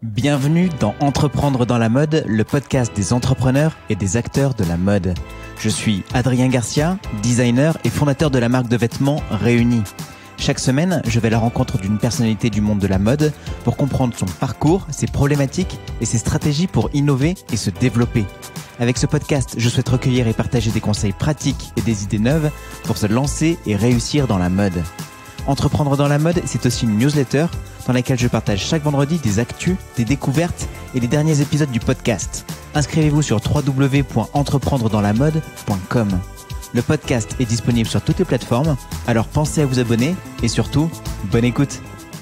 Bienvenue dans Entreprendre dans la mode, le podcast des entrepreneurs et des acteurs de la mode. Je suis Adrien Garcia, designer et fondateur de la marque de vêtements Réunis. Chaque semaine, je vais à la rencontre d'une personnalité du monde de la mode pour comprendre son parcours, ses problématiques et ses stratégies pour innover et se développer. Avec ce podcast, je souhaite recueillir et partager des conseils pratiques et des idées neuves pour se lancer et réussir dans la mode. Entreprendre dans la mode, c'est aussi une newsletter dans laquelle je partage chaque vendredi des actus, des découvertes et les derniers épisodes du podcast. Inscrivez-vous sur www.entreprendredanslamode.com. Le podcast est disponible sur toutes les plateformes, alors pensez à vous abonner et surtout, bonne écoute.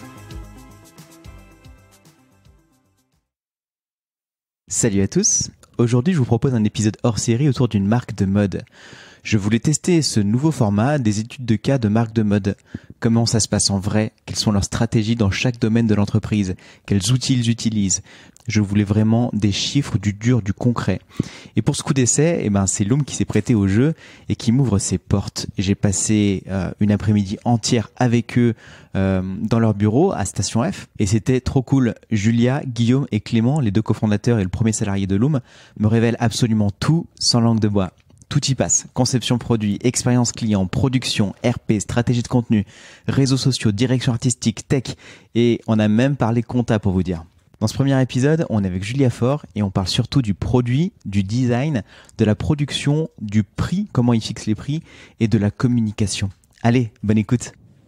Salut à tous, aujourd'hui je vous propose un épisode hors série autour d'une marque de mode. Je voulais tester ce nouveau format des études de cas de marque de mode. Comment ça se passe en vrai? Quelles sont leurs stratégies dans chaque domaine de l'entreprise? Quels outils ils utilisent? Je voulais vraiment des chiffres, du dur, du concret. Et pour ce coup d'essai, c'est Loom qui s'est prêté au jeu et qui m'ouvre ses portes. J'ai passé une après-midi entière avec eux dans leur bureau à Station F et c'était trop cool. Julia, Guillaume et Clément, les deux cofondateurs et le premier salarié de Loom, me révèlent absolument tout sans langue de bois. Tout y passe. Conception produit, expérience client, production, RP, stratégie de contenu, réseaux sociaux, direction artistique, tech et on a même parlé compta pour vous dire. Dans ce premier épisode, on est avec Julia Faure et on parle surtout du produit, du design, de la production, du prix, comment ils fixent les prix et de la communication. Allez, bonne écoute.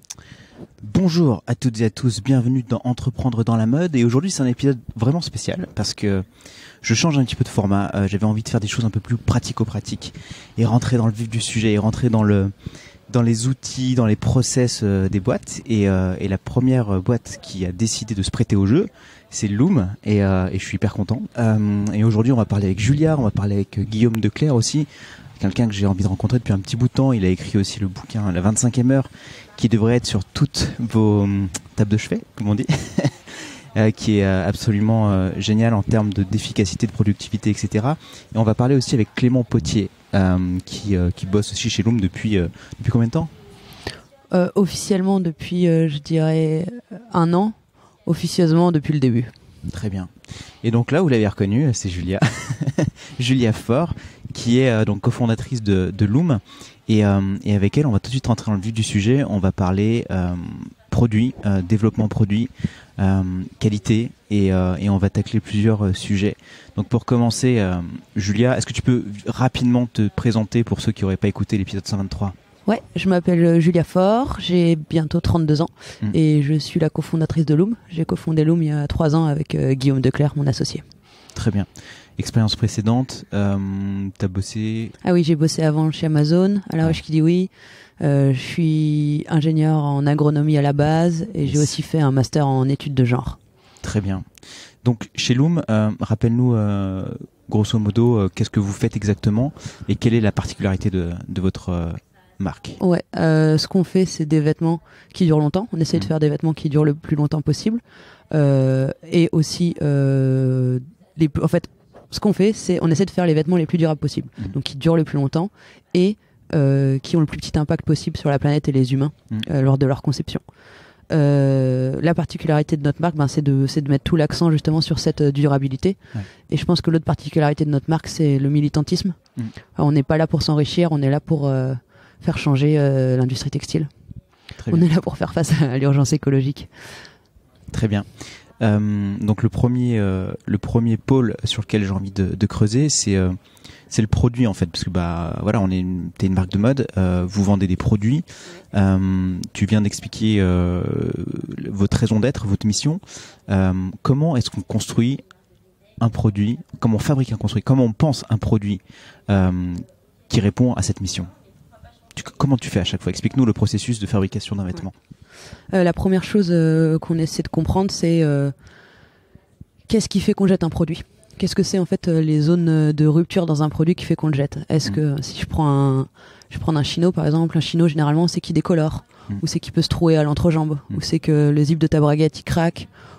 Bonjour à toutes et à tous, bienvenue dans Entreprendre dans la mode et aujourd'hui c'est un épisode vraiment spécial parce que je change un petit peu de format, j'avais envie de faire des choses un peu plus pratico-pratiques et rentrer dans le vif du sujet et rentrer dans les outils, dans les process des boîtes et la première boîte qui a décidé de se prêter au jeu c'est Loom et je suis hyper content et aujourd'hui on va parler avec Julia, on va parler avec Guillaume Declercq aussi, quelqu'un que j'ai envie de rencontrer depuis un petit bout de temps. Il a écrit aussi le bouquin La 25e heure qui devrait être sur toutes vos tables de chevet, comme on dit, qui est absolument génial en termes d'efficacité, de productivité, etc. Et on va parler aussi avec Clément Potier qui bosse aussi chez Loom depuis combien de temps ? Officiellement depuis, je dirais, 1 an. Officieusement depuis le début. Très bien. Et donc là, vous l'avez reconnu, c'est Julia, Julia Faure, qui est donc cofondatrice de Loom. Et avec elle, on va tout de suite rentrer dans le vif du sujet. On va parler produit, développement produit, qualité, et on va tacler plusieurs sujets. Donc pour commencer, Julia, est-ce que tu peux rapidement te présenter pour ceux qui n'auraient pas écouté l'épisode 123 ? Ouais, je m'appelle Julia Faure, j'ai bientôt 32 ans et je suis la cofondatrice de Loom. J'ai cofondé Loom il y a 3 ans avec Guillaume Declercq, mon associé. Très bien. Expérience précédente, t'as bossé... Ah oui, j'ai bossé avant chez Amazon, à La Roche-qui-dit-oui. Je suis ingénieur en agronomie à la base et j'ai aussi fait un master en études de genre. Très bien. Donc chez Loom, rappelle-nous grosso modo qu'est-ce que vous faites exactement et quelle est la particularité de votre... marque. Ouais, ce qu'on fait, c'est des vêtements qui durent longtemps. On essaie de faire des vêtements qui durent le plus longtemps possible. Et aussi, en fait, ce qu'on fait, c'est on essaie de faire les vêtements les plus durables possibles. Donc qui durent le plus longtemps et qui ont le plus petit impact possible sur la planète et les humains lors de leur conception. La particularité de notre marque, c'est de mettre tout l'accent justement sur cette durabilité. Ouais. Et je pense que l'autre particularité de notre marque, c'est le militantisme. On n'est pas là pour s'enrichir, on est là pour faire changer l'industrie textile. On est là pour faire face à l'urgence écologique. Très bien. Donc le premier pôle sur lequel j'ai envie de creuser, c'est le produit en fait, parce que voilà, t'es une marque de mode, vous vendez des produits. Tu viens d'expliquer votre raison d'être, votre mission. Comment est-ce qu'on construit un produit? Comment on fabrique un produit? Comment on pense un produit qui répond à cette mission? Comment tu fais à chaque fois? Explique-nous le processus de fabrication d'un vêtement. La première chose qu'on essaie de comprendre, c'est qu'est-ce qui fait qu'on jette un produit? Qu'est-ce que c'est en fait les zones de rupture dans un produit qui fait qu'on le jette? Est-ce que si je prends un chino par exemple, un chino généralement c'est qui décolore, ou c'est qui peut se trouer à l'entrejambe, ou c'est que le zip de ta braguette il craque,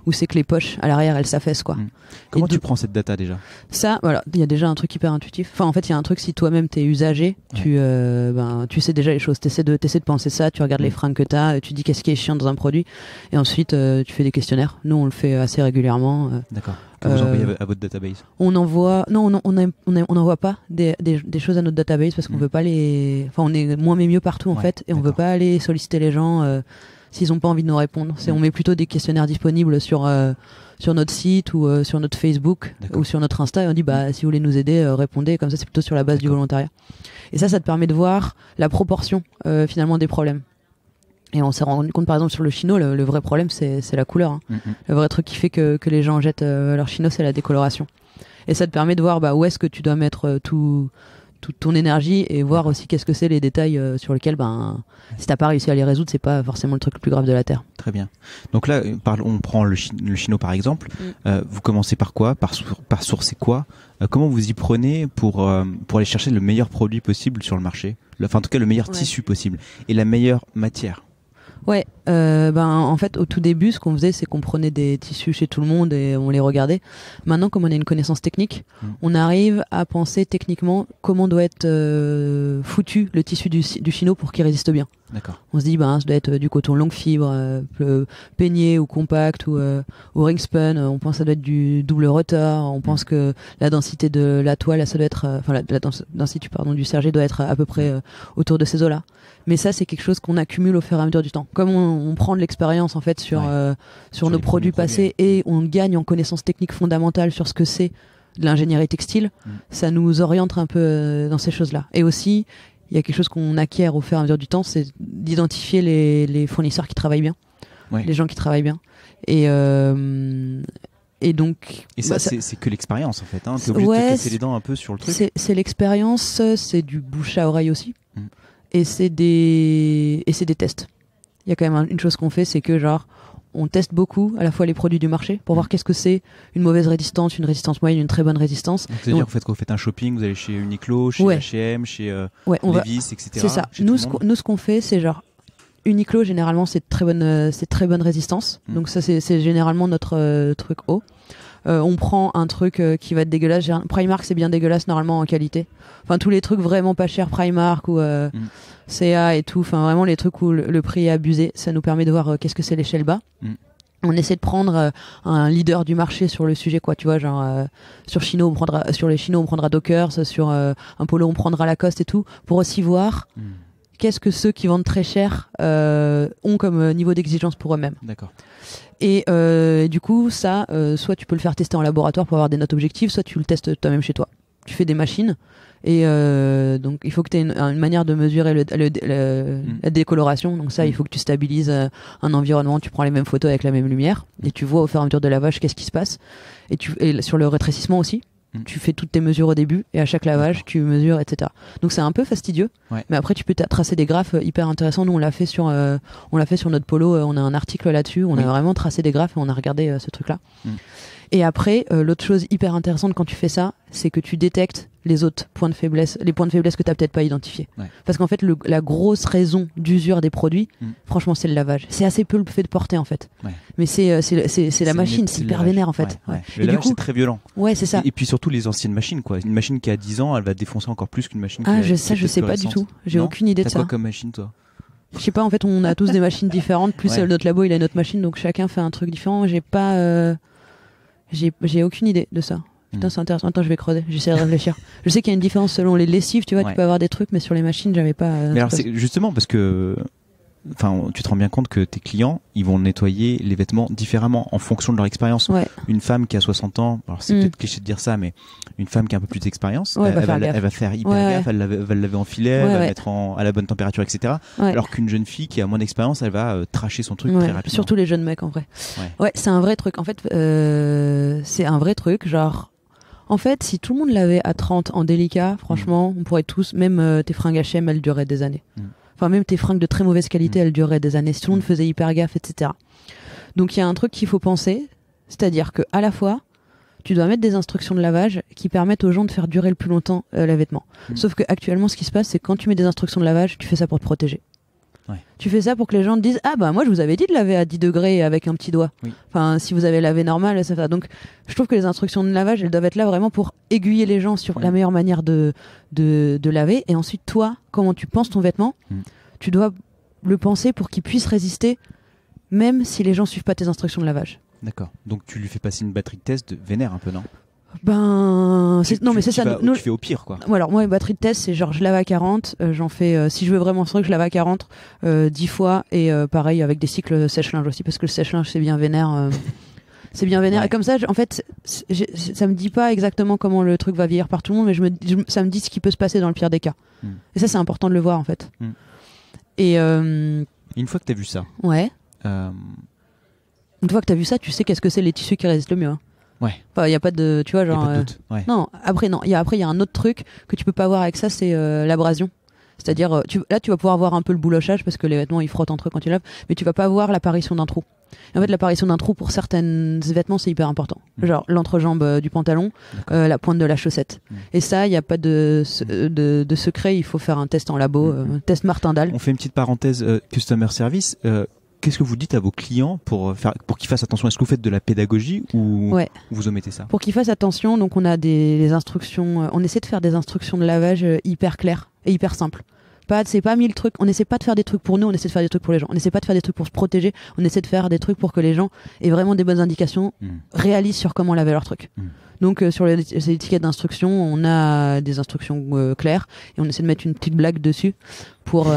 où c'est que les poches à l'arrière elles s'affaissent quoi. Comment tu prends cette data déjà? Ça, voilà, il y a déjà un truc hyper intuitif. Enfin, en fait, il y a un truc, si toi-même t'es usager, tu sais déjà les choses. T'essaies de penser ça, tu regardes les fringues que t'as, tu dis qu'est-ce qui est chiant dans un produit, et ensuite tu fais des questionnaires. Nous, on le fait assez régulièrement. D'accord. Que vous envoyez à votre database? On envoie, non, on n'envoie pas des choses à notre database parce qu'on veut pas les, enfin, on est moins mais mieux partout en fait, et on veut pas aller solliciter les gens s'ils ont pas envie de nous répondre. On met plutôt des questionnaires disponibles sur notre site ou sur notre Facebook ou sur notre Insta, et on dit si vous voulez nous aider, répondez. Comme ça, c'est plutôt sur la base du volontariat. Et ça te permet de voir la proportion finalement des problèmes. Et on s'est rendu compte, par exemple, sur le chino, le vrai problème, c'est la couleur. Hein. Le vrai truc qui fait que les gens jettent leur chino, c'est la décoloration. Et ça te permet de voir où est-ce que tu dois mettre toute ton énergie, et voir aussi qu'est-ce que c'est les détails sur lesquels, si t'as pas réussi à les résoudre, c'est pas forcément le truc le plus grave de la Terre. Très bien. Donc là, on prend le chino par exemple. Vous commencez par quoi? Par sourcer quoi? Comment vous y prenez pour aller chercher le meilleur produit possible sur le marché? Enfin, en tout cas, le meilleur tissu possible et la meilleure matière. Ouais, en fait, au tout début, ce qu'on faisait, c'est qu'on prenait des tissus chez tout le monde et on les regardait. Maintenant, comme on a une connaissance technique, on arrive à penser techniquement comment doit être foutu le tissu du chino pour qu'il résiste bien. D'accord. On se dit, ça doit être du coton longue fibre, peigné ou compact ou ring spun. On pense que ça doit être du double rotor. On pense que la densité de la toile, ça doit être, la densité du serger doit être à peu près autour de ces eaux-là. Mais ça, c'est quelque chose qu'on accumule au fur et à mesure du temps. Comme on prend de l'expérience en fait sur nos produits passés, et on gagne en connaissances techniques fondamentales sur ce que c'est de l'ingénierie textile, ça nous oriente un peu dans ces choses-là. Et aussi, il y a quelque chose qu'on acquiert au fur et à mesure du temps, c'est d'identifier les fournisseurs qui travaillent bien, les gens qui travaillent bien. Et donc, ça, c'est que l'expérience en fait. Hein. T'es obligé de te casser les dents un peu sur le truc. C'est l'expérience, c'est du bouche à oreille aussi. Et c'est des tests. Il y a quand même une chose qu'on fait, c'est que on teste beaucoup à la fois les produits du marché pour voir qu'est-ce que c'est une mauvaise résistance, une résistance moyenne, une très bonne résistance. C'est-à-dire quand vous faites un shopping, vous allez chez Uniqlo, chez H&M, chez Levi's, etc. C'est ça. Nous, ce qu'on fait, c'est Uniqlo, généralement, c'est très bonne résistance. Donc ça, c'est généralement notre truc haut. On prend un truc qui va être dégueulasse. Primark, c'est bien dégueulasse normalement en qualité. Enfin, tous les trucs vraiment pas chers, Primark ou CA et tout. Enfin, vraiment les trucs où le prix est abusé. Ça nous permet de voir qu'est-ce que c'est l'échelle bas. On essaie de prendre un leader du marché sur le sujet, quoi. Tu vois, sur les chinos, on prendra Dockers, sur un polo, on prendra Lacoste et tout, pour aussi voir qu'est-ce que ceux qui vendent très cher ont comme niveau d'exigence pour eux-mêmes. D'accord. Et du coup, ça, soit tu peux le faire tester en laboratoire pour avoir des notes objectives, soit tu le testes toi-même chez toi. Tu fais des machines, et donc il faut que tu aies une manière de mesurer la décoloration. Donc ça, il faut que tu stabilises un environnement, tu prends les mêmes photos avec la même lumière, et tu vois au fur et à mesure de lavage qu'est-ce qui se passe. Et sur le rétrécissement aussi, tu fais toutes tes mesures au début, et à chaque lavage, tu mesures, etc. Donc c'est un peu fastidieux, mais après tu peux tracer des graphes hyper intéressants. Nous on l'a fait sur notre polo, on a un article là-dessus, on a vraiment tracé des graphes et on a regardé ce truc-là. Et après, l'autre chose hyper intéressante quand tu fais ça, c'est que tu détectes les autres points de faiblesse, les points de faiblesse que tu n'as peut-être pas identifiés. Parce qu'en fait, la grosse raison d'usure des produits, franchement, c'est le lavage. C'est assez peu le fait de porter en fait. Mais c'est la machine, c'est hyper vénère en fait. Le lavage, c'est très violent. Ouais, c'est ça. Et puis surtout les anciennes machines, quoi. Une machine qui a 10 ans, elle va défoncer encore plus qu'une machine qui a je sais pas du tout. J'ai aucune idée de ça. T'as quoi comme machine, toi? Je sais pas, en fait, on a tous des machines différentes, plus notre labo, il a une autre machine, donc chacun fait un truc différent. J'ai aucune idée de ça. Putain, c'est intéressant. Attends, je vais creuser. J'essaie de réfléchir. Je sais qu'il y a une différence selon les lessives, tu vois, tu peux avoir des trucs, mais sur les machines, j'avais pas. Mais alors, c'est justement parce que, tu te rends bien compte que tes clients, ils vont nettoyer les vêtements différemment en fonction de leur expérience. Une femme qui a 60 ans, alors c'est peut-être cliché de dire ça, mais une femme qui a un peu plus d'expérience, elle va faire hyper gaffe, elle va le laver en filet, elle va mettre à la bonne température, etc. Alors qu'une jeune fille qui a moins d'expérience, elle va tracher son truc très rapidement. Surtout les jeunes mecs, en vrai. Ouais, c'est un vrai truc. En fait, c'est un vrai truc, en fait, si tout le monde l'avait à 30 en délicat, franchement, on pourrait tous, même tes fringues H&M, elles dureraient des années. Enfin, même tes fringues de très mauvaise qualité, elles dureraient des années. Si tout le monde faisait hyper gaffe, etc. Donc, il y a un truc qu'il faut penser, c'est-à-dire que à la fois, tu dois mettre des instructions de lavage qui permettent aux gens de faire durer le plus longtemps le vêtement. Sauf que actuellement, ce qui se passe, c'est que quand tu mets des instructions de lavage, tu fais ça pour te protéger. Ouais. Tu fais ça pour que les gens te disent ah bah moi je vous avais dit de laver à 10 degrés avec un petit doigt. Oui. Enfin si vous avez lavé normal ça va. Donc je trouve que les instructions de lavage elles doivent être là vraiment pour aiguiller les gens sur la meilleure manière de laver. Et ensuite toi comment tu penses ton vêtement, tu dois le penser pour qu'il puisse résister même si les gens suivent pas tes instructions de lavage. D'accord. Donc tu lui fais passer une batterie de test vénère un peu, non? Ben non mais c'est ça. Tu fais au pire quoi. Alors moi une batterie de test c'est genre je lave à 40, j'en fais si je veux vraiment ça je lave à 40 10 fois et pareil avec des cycles sèche-linge aussi parce que le sèche-linge c'est bien vénère. C'est bien vénère et comme ça en fait ça me dit pas exactement comment le truc va vieillir par tout le monde mais ça me dit ce qui peut se passer dans le pire des cas. Et ça c'est important de le voir en fait. Et une fois que t'as vu ça. Ouais. Une fois que t'as vu ça tu sais qu'est-ce que c'est les tissus qui résistent le mieux. Hein. Ouais. Enfin, il y a pas de, tu vois, genre. Y a pas de doute. Ouais. Non, après non, il y a un autre truc que tu peux pas voir avec ça, c'est l'abrasion. C'est-à-dire, là, tu vas pouvoir voir un peu le boulochage parce que les vêtements ils frottent entre eux quand tu laves, mais tu vas pas voir l'apparition d'un trou. Et en fait, l'apparition d'un trou pour certains vêtements c'est hyper important. Genre l'entrejambe du pantalon, la pointe de la chaussette. Et ça, il y a pas de secret. Il faut faire un test en labo, test Martindale. On fait une petite parenthèse customer service. Qu'est-ce que vous dites à vos clients pour qu'ils fassent attention? Est-ce que vous faites de la pédagogie ou vous omettez ça? Pour qu'ils fassent attention, donc on a des instructions, on essaie de faire des instructions de lavage hyper claires et hyper simples. C'est pas 1000 trucs, on essaie pas de faire des trucs pour nous, on essaie de faire des trucs pour les gens. On essaie pas de faire des trucs pour se protéger, on essaie de faire des trucs pour que les gens aient vraiment des bonnes indications, réalisent sur comment laver leurs trucs. Donc sur les étiquettes d'instructions, on a des instructions claires et on essaie de mettre une petite blague dessus pour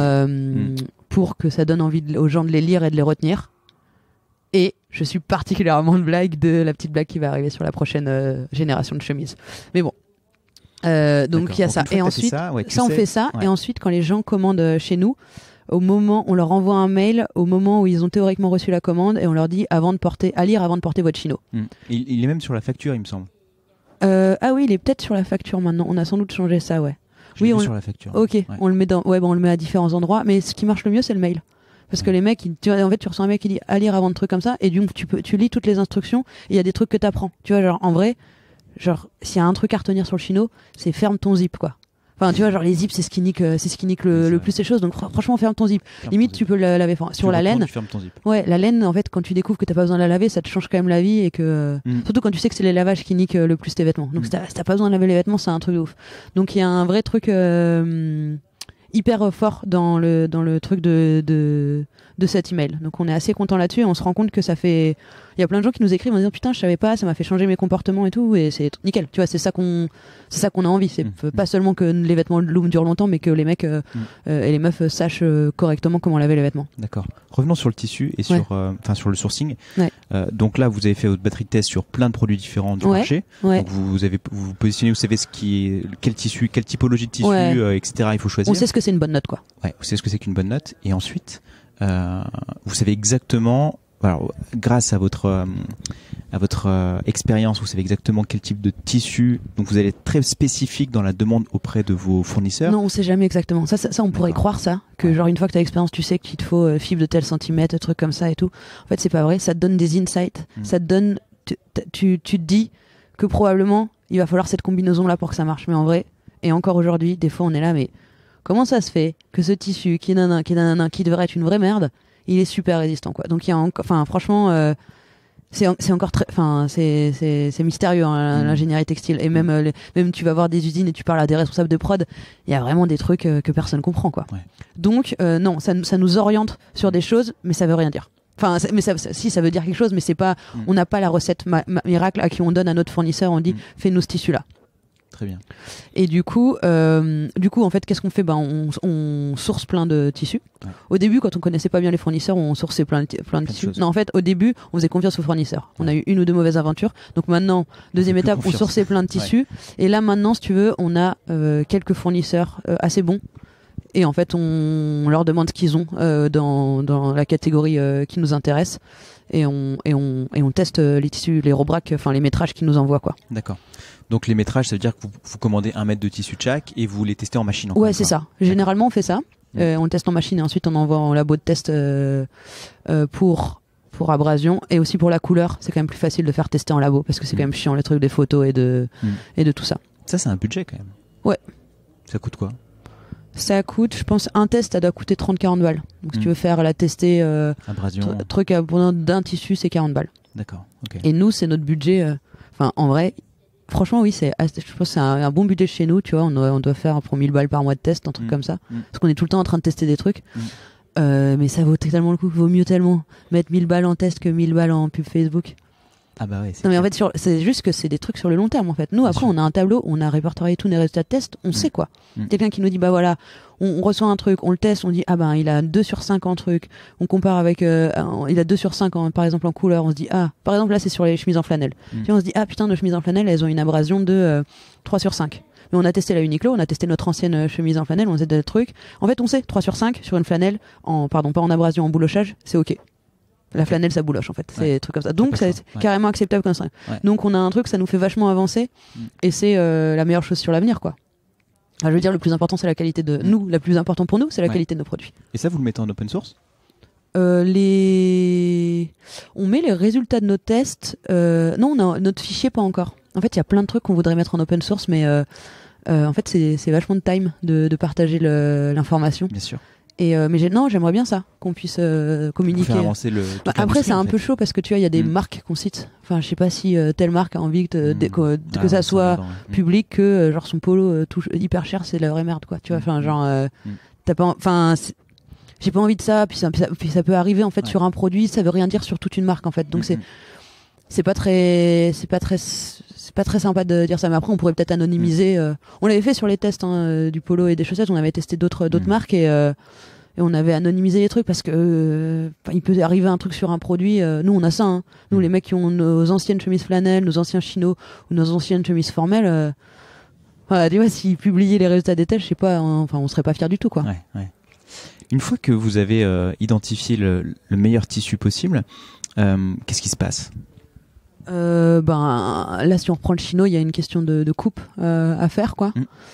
que ça donne envie aux gens de les lire et de les retenir. Et je suis particulièrement de la petite blague qui va arriver sur la prochaine génération de chemises. Mais bon. Donc il y a ça. Et ensuite, on fait ça. Ouais. Et ensuite, quand les gens commandent chez nous, au moment, on leur envoie un mail au moment où ils ont théoriquement reçu la commande et on leur dit à lire avant de porter votre chino. Il est même sur la facture, il me semble. Ah oui, il est peut-être sur la facture maintenant. On a sans doute changé ça, ouais. Oui, sur la facture. Ok, ouais. On le met on le met à différents endroits, mais ce qui marche le mieux c'est le mail. Parce que les mecs, tu reçois un mec qui dit à lire avant de trucs comme ça, et du coup tu lis toutes les instructions, et il y a des trucs que t'apprends. Tu vois, genre en vrai, genre s'il y a un truc à retenir sur le chino, c'est ferme ton zip quoi. Enfin, tu vois, genre les zips, c'est ce qui nique le plus ces choses. Donc franchement, ferme ton zip. Limite, tu peux la laver sur la laine. Ouais, la laine, en fait, quand tu découvres que t'as pas besoin de la laver, ça te change quand même la vie et que surtout quand tu sais que c'est les lavages qui niquent le plus tes vêtements. Donc si t'as pas besoin de laver les vêtements, c'est un truc de ouf. Donc il y a un vrai truc hyper fort dans le truc de cet email. Donc on est assez content là-dessus et on se rend compte que ça fait. Il y a plein de gens qui nous écrivent en disant putain je savais pas, ça m'a fait changer mes comportements et tout et c'est nickel. Tu vois, c'est ça qu'on a envie. C'est pas seulement que les vêtements Loom durent longtemps, mais que les mecs et les meufs sachent correctement comment laver les vêtements. D'accord. Revenons sur le tissu et sur le sourcing. Ouais. Donc là vous avez fait votre batterie de test sur plein de produits différents du marché. Ouais. Donc vous positionnez, vous savez quel tissu, quelle typologie de tissu, etc. Il faut choisir. On sait ce que c'est une bonne note quoi. Ouais, vous savez ce que c'est qu'une bonne note et ensuite vous savez exactement, alors, grâce à votre expérience, vous savez exactement quel type de tissu. Donc vous allez être très spécifique dans la demande auprès de vos fournisseurs. Non, on sait jamais exactement. Ça on pourrait croire ça, que genre une fois que t'as l'expérience, tu sais qu'il te faut fibre de tel centimètre, trucs comme ça et tout. En fait, c'est pas vrai. Ça te donne des insights. Ça te donne, tu te dis que probablement il va falloir cette combinaison là pour que ça marche. Mais en vrai, et encore aujourd'hui, des fois on est là, mais comment ça se fait que ce tissu qui devrait être une vraie merde, il est super résistant quoi. Donc il y a enfin franchement c'est encore très c'est mystérieux hein, l'ingénierie textile et même tu vas voir des usines et tu parles à des responsables de prod, il y a vraiment des trucs que personne comprend quoi. Ouais. Donc non, ça nous oriente sur des choses mais ça veut rien dire. Enfin, mais ça veut dire quelque chose, mais c'est pas, on n'a pas la recette miracle à qui on donne à notre fournisseur, on dit fais-nous ce tissu là. Très bien. Et du coup, en fait, qu'est-ce qu'on fait ? On source plein de tissus. Ouais. Au début, quand on connaissait pas bien les fournisseurs, on sourçait plein de tissus. Non, en fait, au début, on faisait confiance aux fournisseurs. On a eu une ou deux mauvaises aventures. Donc maintenant, deuxième étape, on sourçait plein de tissus. Ouais. Et là, maintenant, si tu veux, on a quelques fournisseurs assez bons. Et en fait, on leur demande ce qu'ils ont dans la catégorie qui nous intéresse. Et on teste les tissus, les rebraques, enfin les métrages qu'ils nous envoient, quoi. D'accord. Donc les métrages, ça veut dire que vous commandez 1 mètre de tissu de chaque et vous les testez en machine. Ouais, c'est ça. Généralement, on fait ça. On teste en machine et ensuite on envoie en labo de test pour abrasion et aussi pour la couleur. C'est quand même plus facile de faire tester en labo parce que c'est quand même chiant les trucs des photos et de tout ça. Ça, c'est un budget quand même. Ouais. Ça coûte quoi ? Ça coûte, je pense, un test, ça doit coûter 30-40 balles. Donc si tu veux faire la tester, abrasion, truc d'un tissu, c'est 40 balles. D'accord. Ok. Et nous, c'est notre budget. Enfin, en vrai, franchement, oui, je pense que c'est un bon budget chez nous. Tu vois, on doit faire pour 1000 balles par mois de test, un truc comme ça. Parce qu'on est tout le temps en train de tester des trucs. Mais ça vaut tellement le coup, vaut mieux tellement mettre 1000 balles en test que 1000 balles en pub Facebook. Ah bah ouais. Non mais en fait c'est juste que c'est des trucs sur le long terme en fait. Nous après on a un tableau, on a répertorié tous les résultats de test, on sait quoi. Quelqu'un qui nous dit bah voilà, on reçoit un truc, on le teste, on dit ah ben il a 2 sur 5 en truc, on compare avec il a 2 sur 5 par exemple en couleur, on se dit ah par exemple là c'est sur les chemises en flanelle. Puis on se dit ah putain nos chemises en flanelle elles ont une abrasion de 3 sur 5. Mais on a testé la Uniqlo, on a testé notre ancienne chemise en flanelle, on sait des trucs. En fait on sait 3 sur 5 sur une flanelle pas en abrasion, en boulochage, c'est ok. La flanelle ça bouloche en fait, c'est des trucs comme ça. Donc c'est carrément acceptable comme ça. Donc on a un truc, ça nous fait vachement avancer et c'est la meilleure chose sur l'avenir quoi. Enfin, je veux dire le plus important c'est la qualité de nous, la plus important pour nous c'est la qualité de nos produits. Et ça vous le mettez en open source? On met les résultats de nos tests. Non, on a notre fichier pas encore. En fait, il y a plein de trucs qu'on voudrait mettre en open source, mais en fait, c'est vachement de time de partager l'information. Bien sûr. Mais j'aimerais bien ça, qu'on puisse communiquer. Pour faire avancer Après, c'est un peu chaud parce que tu vois, il y a des marques qu'on cite. Enfin, je sais pas si telle marque a envie que ça soit public, que genre son polo hyper cher, c'est la vraie merde, quoi. Tu vois, enfin, genre, t'as pas, enfin. J'ai pas envie de ça, puis ça peut arriver en fait sur un produit, ça veut rien dire sur toute une marque en fait. Donc c'est pas très sympa de dire ça. Mais après on pourrait peut-être anonymiser. On l'avait fait sur les tests du polo et des chaussettes, on avait testé d'autres marques et on avait anonymisé les trucs parce que il peut arriver un truc sur un produit. Nous on a ça. Hein. Nous les mecs qui ont nos anciennes chemises flanelles, nos anciens chinos ou nos anciennes chemises formelles. Tu vois, s'ils publiaient les résultats des tests, je sais pas. Enfin, on serait pas fiers du tout quoi. Ouais. Une fois que vous avez identifié le meilleur tissu possible, qu'est-ce qui se passe? Là, si on reprend le chino, il y a une question de coupe à faire, quoi.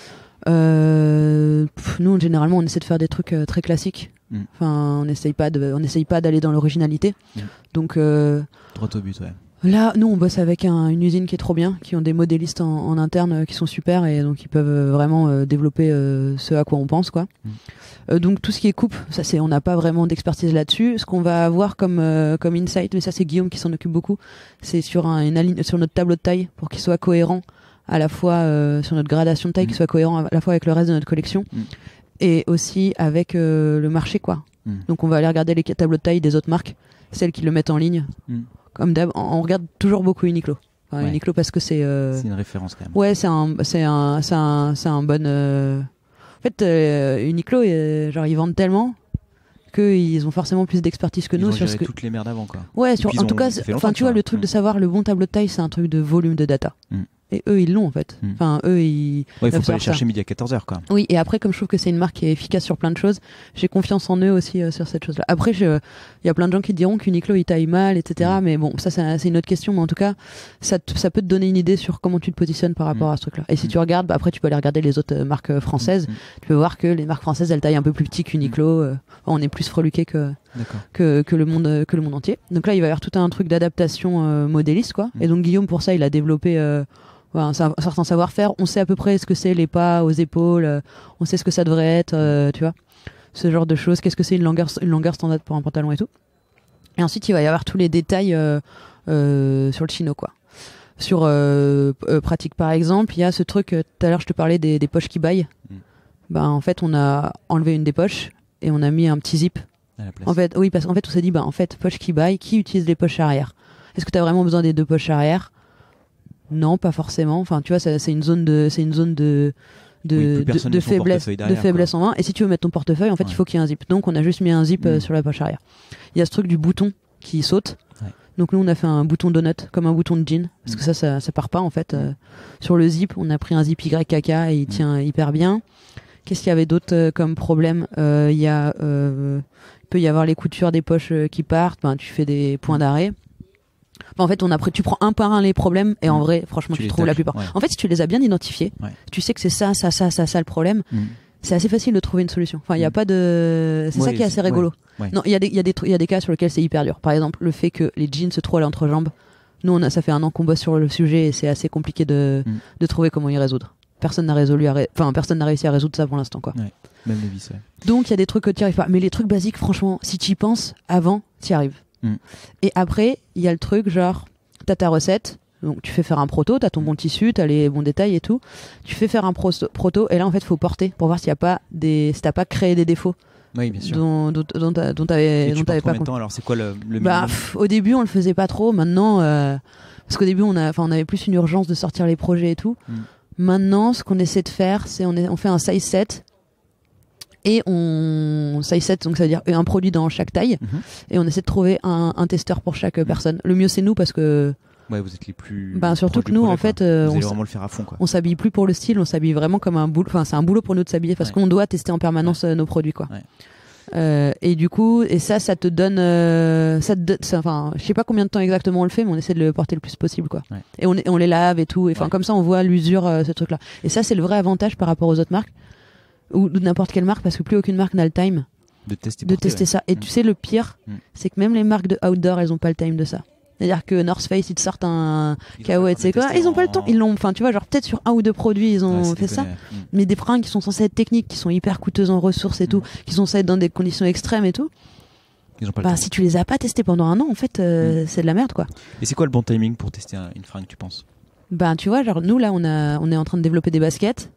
Nous, généralement, on essaie de faire des trucs très classiques. Enfin, on n'essaye pas d'aller dans l'originalité. Donc, droit au but, ouais. Là, nous, on bosse avec une usine qui est trop bien, qui ont des modélistes en interne qui sont super et donc ils peuvent vraiment développer ce à quoi on pense, quoi. Donc tout ce qui est coupe, ça on n'a pas vraiment d'expertise là-dessus. Ce qu'on va avoir comme insight, mais ça c'est Guillaume qui s'en occupe beaucoup, c'est sur sur notre tableau de taille pour qu'il soit cohérent à la fois sur notre gradation de taille, qu'il soit cohérent à la fois avec le reste de notre collection et aussi avec le marché, quoi. Donc on va aller regarder les tableaux de taille des autres marques, celles qui le mettent en ligne. Comme d'hab, on regarde toujours beaucoup Uniqlo. Enfin, Uniqlo parce que c'est une référence quand même. Ouais, c'est un bon. En fait, Uniqlo, genre ils vendent tellement qu'ils ont forcément plus d'expertise que nous sur ce que. Toutes les merdes avant quoi. Ouais, en tout cas, enfin tu vois le truc de savoir le bon tableau de taille, c'est un truc de volume de data. Et eux, ils l'ont en fait. Enfin, eux, ils. Ouais, il faut pas aller chercher midi à 14h, quoi. Oui, et après, comme je trouve que c'est une marque qui est efficace sur plein de choses, j'ai confiance en eux aussi sur cette chose-là. Après, il y a plein de gens qui diront qu'Uniqlo, il taille mal, etc. Mais bon, ça, c'est une autre question. Mais en tout cas, ça peut te donner une idée sur comment tu te positionnes par rapport à ce truc-là. Et si tu regardes, après, tu peux aller regarder les autres marques françaises. Tu peux voir que les marques françaises, elles taillent un peu plus petit qu'Uniqlo. On est plus freluqué que le monde entier. Donc là, il va y avoir tout un truc d'adaptation modéliste, quoi. Et donc, Guillaume, pour ça, il a développé un certain savoir-faire. On sait à peu près ce que c'est les pas aux épaules, on sait ce que ça devrait être, tu vois, ce genre de choses. Qu'est-ce que c'est une longueur standard pour un pantalon et tout. Et ensuite il va y avoir tous les détails sur le chino, quoi. Sur pratique par exemple, il y a ce truc, tout à l'heure je te parlais des poches qui baillent. En fait on a enlevé une des poches et on a mis un petit zip à la place. En fait, oui, parce qu'en fait on s'est dit en fait poche qui baille, qui utilise les poches arrière? Est-ce que tu as vraiment besoin des deux poches arrière? Non, pas forcément. Enfin, tu vois, c'est une zone de faiblesse en main. Et si tu veux mettre ton portefeuille, en fait, il faut qu'il y ait un zip. Donc, on a juste mis un zip sur la poche arrière. Il y a ce truc du bouton qui saute. Donc, nous, on a fait un bouton donut, comme un bouton de jean. Parce que ça part pas, en fait. Sur le zip, on a pris un zip YKK et il tient hyper bien. Qu'est-ce qu'il y avait d'autre comme problème? Il peut y avoir les coutures des poches qui partent. Tu fais des points d'arrêt. En fait, tu prends un par un les problèmes et en vrai, franchement, tu trouves la plupart. En fait, si tu les as bien identifiés, tu sais que c'est ça le problème. C'est assez facile de trouver une solution. Enfin, il y a pas de. C'est ça qui est assez rigolo. Non, il y a des cas sur lesquels c'est hyper dur. Par exemple, le fait que les jeans se trouvent à l'entrejambe. Nous, ça fait un an qu'on bosse sur le sujet et c'est assez compliqué de trouver comment y résoudre. personne n'a réussi à résoudre ça pour l'instant, quoi. Ouais. Même le vis, ouais. Donc il y a des trucs que tu n'y arrives pas. Mais les trucs basiques, franchement, si tu y penses avant, tu y arrives. Et après, il y a le truc genre, t'as ta recette, donc tu fais faire un proto, t'as ton bon tissu, t'as les bons détails et tout. Tu fais faire un proto, et là en fait, faut porter pour voir s'il y a pas si t'as pas créé des défauts. Oui, bien sûr. Dont t'avais pas combien de temps alors c'est quoi le minimum? Bah, au début, on le faisait pas trop. Maintenant, parce qu'au début, on avait plus une urgence de sortir les projets et tout. Maintenant, ce qu'on essaie de faire, c'est on fait un size set. Et size set, donc ça veut dire un produit dans chaque taille. Et on essaie de trouver un testeur pour chaque personne. Le mieux, c'est nous parce que. Ouais, vous êtes les plus. Surtout que nous, projet, en fait, vous allez vraiment le faire à fond, quoi. On s'habille plus pour le style, on s'habille vraiment comme un boulot. Enfin, c'est un boulot pour nous de s'habiller parce qu'on doit tester en permanence nos produits, quoi. Ouais. Et du coup, ça te donne, enfin, je sais pas combien de temps exactement on le fait, mais on essaie de le porter le plus possible, quoi. Ouais. Et on les lave et tout. Et enfin, comme ça, on voit l'usure, ce truc-là. Et ça, c'est le vrai avantage par rapport aux autres marques ou n'importe quelle marque, parce que plus aucune marque n'a le time de tester ça. Et tu sais, le pire, c'est que même les marques de outdoor, elles ont pas le time de ça. C'est-à-dire que North Face, ils te sortent un KO, etc. Ils ont pas le temps. Ils l'ont, enfin, tu vois, genre peut-être sur un ou deux produits, ils ont fait ça. Mais des fringues qui sont censées être techniques, qui sont hyper coûteuses en ressources et tout, qui sont censées être dans des conditions extrêmes et tout. Ils ont pas le temps. Si tu les as pas testés pendant un an, en fait, c'est de la merde, quoi. Et c'est quoi le bon timing pour tester une fringue, tu penses? Tu vois, genre nous là, on est en train de développer des baskets.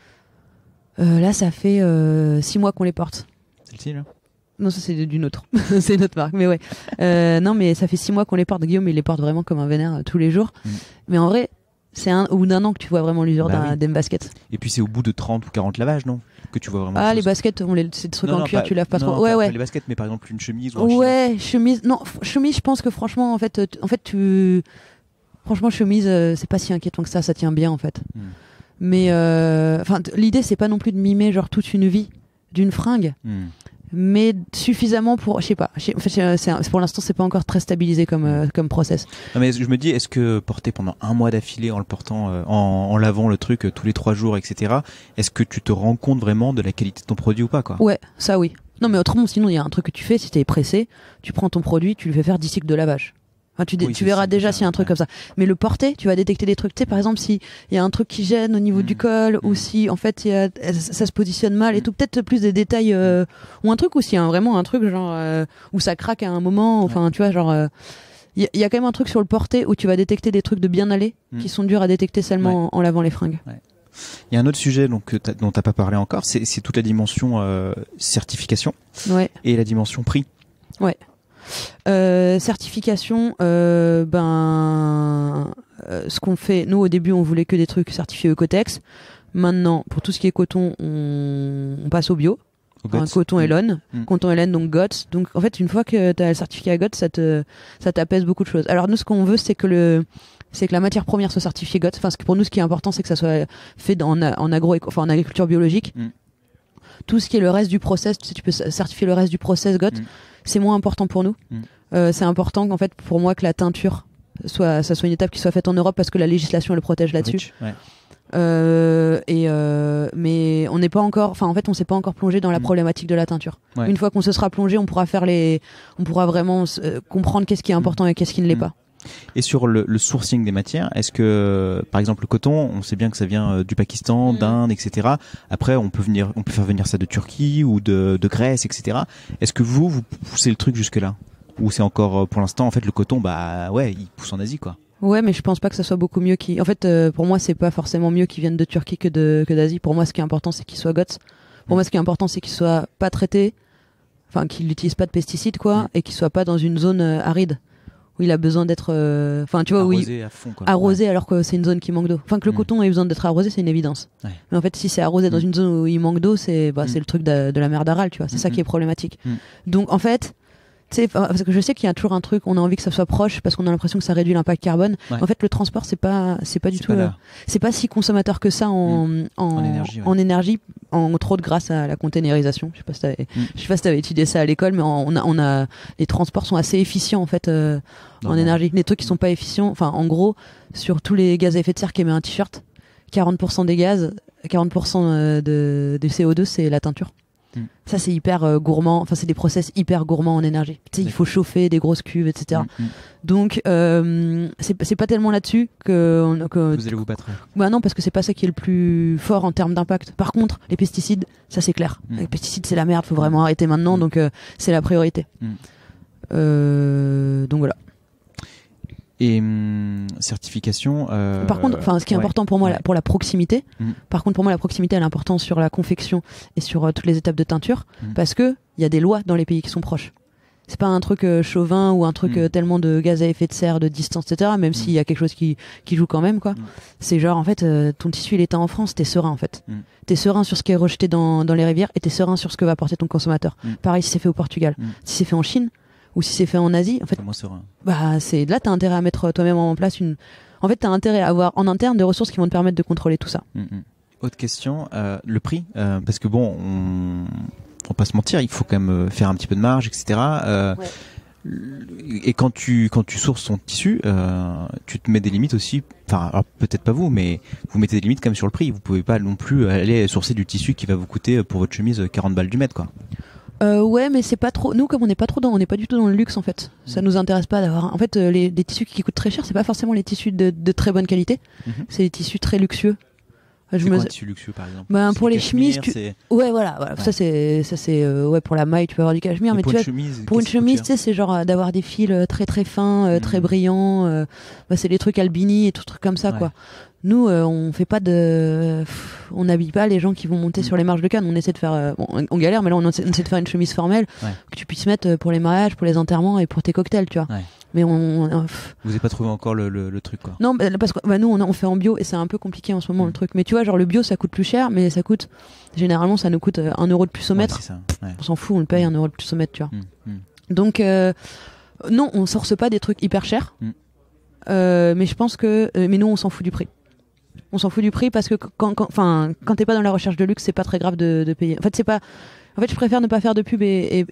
Là, ça fait 6 mois qu'on les porte. Celle-ci là? Non, ça c'est d'une autre. C'est une autre marque, mais ouais. Non, mais ça fait 6 mois qu'on les porte. Guillaume, il les porte vraiment comme un vénère tous les jours. Mais en vrai, c'est au bout d'un an que tu vois vraiment l'usure d'un basket. Et puis c'est au bout de 30 ou 40 lavages, non? Que tu vois vraiment. Ah, les baskets, c'est des trucs en cuir, tu laves pas trop. Ouais. Pas les baskets, mais par exemple une chemise ou un chignon. Ouais, chemise. Non, chemise, je pense que franchement, en fait, franchement, chemise, c'est pas si inquiétant que ça tient bien, en fait. Mais, l'idée, c'est pas non plus de mimer, genre, toute une vie d'une fringue. Mais suffisamment pour, je sais pas, pour l'instant c'est pas encore très stabilisé comme process. Non, mais je me dis, est-ce que porter pendant un mois d'affilée en le portant, en lavant le truc tous les 3 jours, etc., est-ce que tu te rends compte vraiment de la qualité de ton produit ou pas, quoi? Ouais, ça oui. Non, mais autrement, sinon il y a un truc que tu fais, si t'es pressé, tu prends ton produit, tu lui fais faire 10 cycles de lavage. Enfin, tu verras déjà s'il y a un truc comme ça. Mais le porter, tu vas détecter des trucs. Tu sais, par exemple, s'il y a un truc qui gêne au niveau du col, ou si, en fait, ça se positionne mal et tout. Peut-être plus des détails, ou un truc aussi, vraiment un truc genre, où ça craque à un moment. Enfin, tu vois, genre, il y a quand même un truc sur le porter où tu vas détecter des trucs de bien aller qui sont durs à détecter seulement en lavant les fringues. Ouais. Il y a un autre sujet dont t'as pas parlé encore, c'est toute la dimension certification et la dimension prix. Ouais. Certification, ce qu'on fait, nous au début on voulait que des trucs certifiés Ecotex. Maintenant, pour tout ce qui est coton, on passe au bio. Coton Elon, coton Hélène, donc GOTS. Donc en fait, une fois que tu as le certificat GOTS, ça t'apaise beaucoup de choses. Alors nous, ce qu'on veut, c'est que la matière première soit certifiée GOTS. Enfin, pour nous, ce qui est important, c'est que ça soit fait en agriculture biologique. Tout ce qui est le reste du process, tu peux certifier le reste du process GOTS. C'est moins important pour nous. C'est important qu'en fait, pour moi, que la teinture ça soit une étape qui soit faite en Europe parce que la législation elle le protège là-dessus. Mais on n'est pas encore, enfin en fait, on s'est pas encore plongé dans la problématique de la teinture. Une fois qu'on se sera plongé, on pourra vraiment comprendre qu'est-ce qui est important et qu'est-ce qui ne l'est pas. Et sur le sourcing des matières, est-ce que, par exemple, le coton, on sait bien que ça vient du Pakistan, d'Inde, etc. Après, on peut faire venir ça de Turquie ou de Grèce, etc. Est-ce que vous poussez le truc jusque-là? Ou c'est encore, pour l'instant, en fait, le coton, il pousse en Asie, quoi. Ouais, mais je pense pas que ça soit beaucoup mieux en fait, pour moi, c'est pas forcément mieux qu'ils viennent de Turquie que d'Asie. Pour moi, ce qui est important, c'est qu'ils soient GOTS. Pour moi, ce qui est important, c'est qu'ils soient pas traités, enfin, qu'ils n'utilisent pas de pesticides, quoi, et qu'ils soient pas dans une zone aride. Où il a besoin d'être, tu vois, arrosé à fond, quoi. Arrosé alors que c'est une zone qui manque d'eau. Enfin, que le coton ait besoin d'être arrosé, c'est une évidence. Mais en fait, si c'est arrosé dans une zone où il manque d'eau, c'est le truc de la mer d'Aral, tu vois. C'est ça qui est problématique. Donc, en fait, tu sais, parce que je sais qu'il y a toujours un truc, on a envie que ça soit proche parce qu'on a l'impression que ça réduit l'impact carbone. En fait, le transport, c'est pas du tout, c'est pas si consommateur que ça en énergie, entre autres grâce à la containerisation. Je sais pas si t'avais étudié ça à l'école, mais les transports sont assez efficients en fait en énergie. Les trucs qui sont pas efficients, enfin en gros, sur tous les gaz à effet de serre qu'émet un t-shirt, 40% des gaz, 40% du CO2, c'est la teinture. Ça, c'est hyper gourmand. Enfin, c'est des process hyper gourmands en énergie. Tu sais, il faut chauffer des grosses cuves, etc. Donc, c'est pas tellement là-dessus que vous allez vous battre. Bah non, parce que c'est pas ça qui est le plus fort en termes d'impact. Par contre, les pesticides, ça c'est clair. Les pesticides, c'est la merde. Faut vraiment arrêter maintenant. Donc, c'est la priorité. Donc voilà. Et certification. Par contre, ce qui est important pour moi, pour la proximité. Par contre, pour moi, la proximité, elle est importante sur la confection et sur toutes les étapes de teinture, parce que il y a des lois dans les pays qui sont proches. C'est pas un truc chauvin ou un truc tellement de gaz à effet de serre, de distance, etc. Même s'il y a quelque chose qui joue quand même, quoi. C'est genre, en fait, ton tissu, il est teint en France, t'es serein, en fait. T'es serein sur ce qui est rejeté dans les rivières et t'es serein sur ce que va apporter ton consommateur. Pareil si c'est fait au Portugal. Si c'est fait en Chine, ou si c'est fait en Asie, en fait, là t'as intérêt à mettre toi-même en place en fait t'as intérêt à avoir en interne des ressources qui vont te permettre de contrôler tout ça. Autre question, le prix, parce que bon, on va pas se mentir, il faut quand même faire un petit peu de marge, etc. Et quand tu sources ton tissu, tu te mets des limites aussi. Enfin, alors peut-être pas vous, mais vous mettez des limites quand même sur le prix. Vous pouvez pas non plus aller sourcer du tissu qui va vous coûter pour votre chemise 40 balles du mètre, quoi. Ouais, mais c'est pas trop. Nous, comme on n'est pas du tout dans le luxe en fait. Ça nous intéresse pas d'avoir. En fait, les tissus qui coûtent très cher, c'est pas forcément les tissus de très bonne qualité. C'est les tissus très luxueux. C'est quoi un tissu luxueux par exemple? Pour les chemises, ouais, voilà. Ça c'est ouais, pour la maille, tu peux avoir du cachemire, mais pour tu une vois, chemise, pour une chemise, tu sais, c'est genre d'avoir des fils très très fins, très brillants. C'est les trucs Albini et tout trucs comme ça, quoi. Nous, on fait pas on n'habille pas les gens qui vont monter sur les marches de Cannes. On essaie de faire, on galère, mais là on essaie de faire une chemise formelle que tu puisses mettre pour les mariages, pour les enterrements et pour tes cocktails, tu vois. Mais vous n'avez pas trouvé encore le truc, quoi. Non, parce que nous on fait en bio et c'est un peu compliqué en ce moment le truc. Mais tu vois, genre le bio ça coûte plus cher, mais généralement ça nous coûte 1 euro de plus au mètre. On s'en fout, on le paye 1 euro de plus au mètre, tu vois. Donc non, on source pas des trucs hyper chers. Mais je pense que mais nous on s'en fout du prix. On s'en fout du prix parce que quand t'es pas dans la recherche de luxe, c'est pas très grave de payer. En fait, je préfère ne pas faire de pub et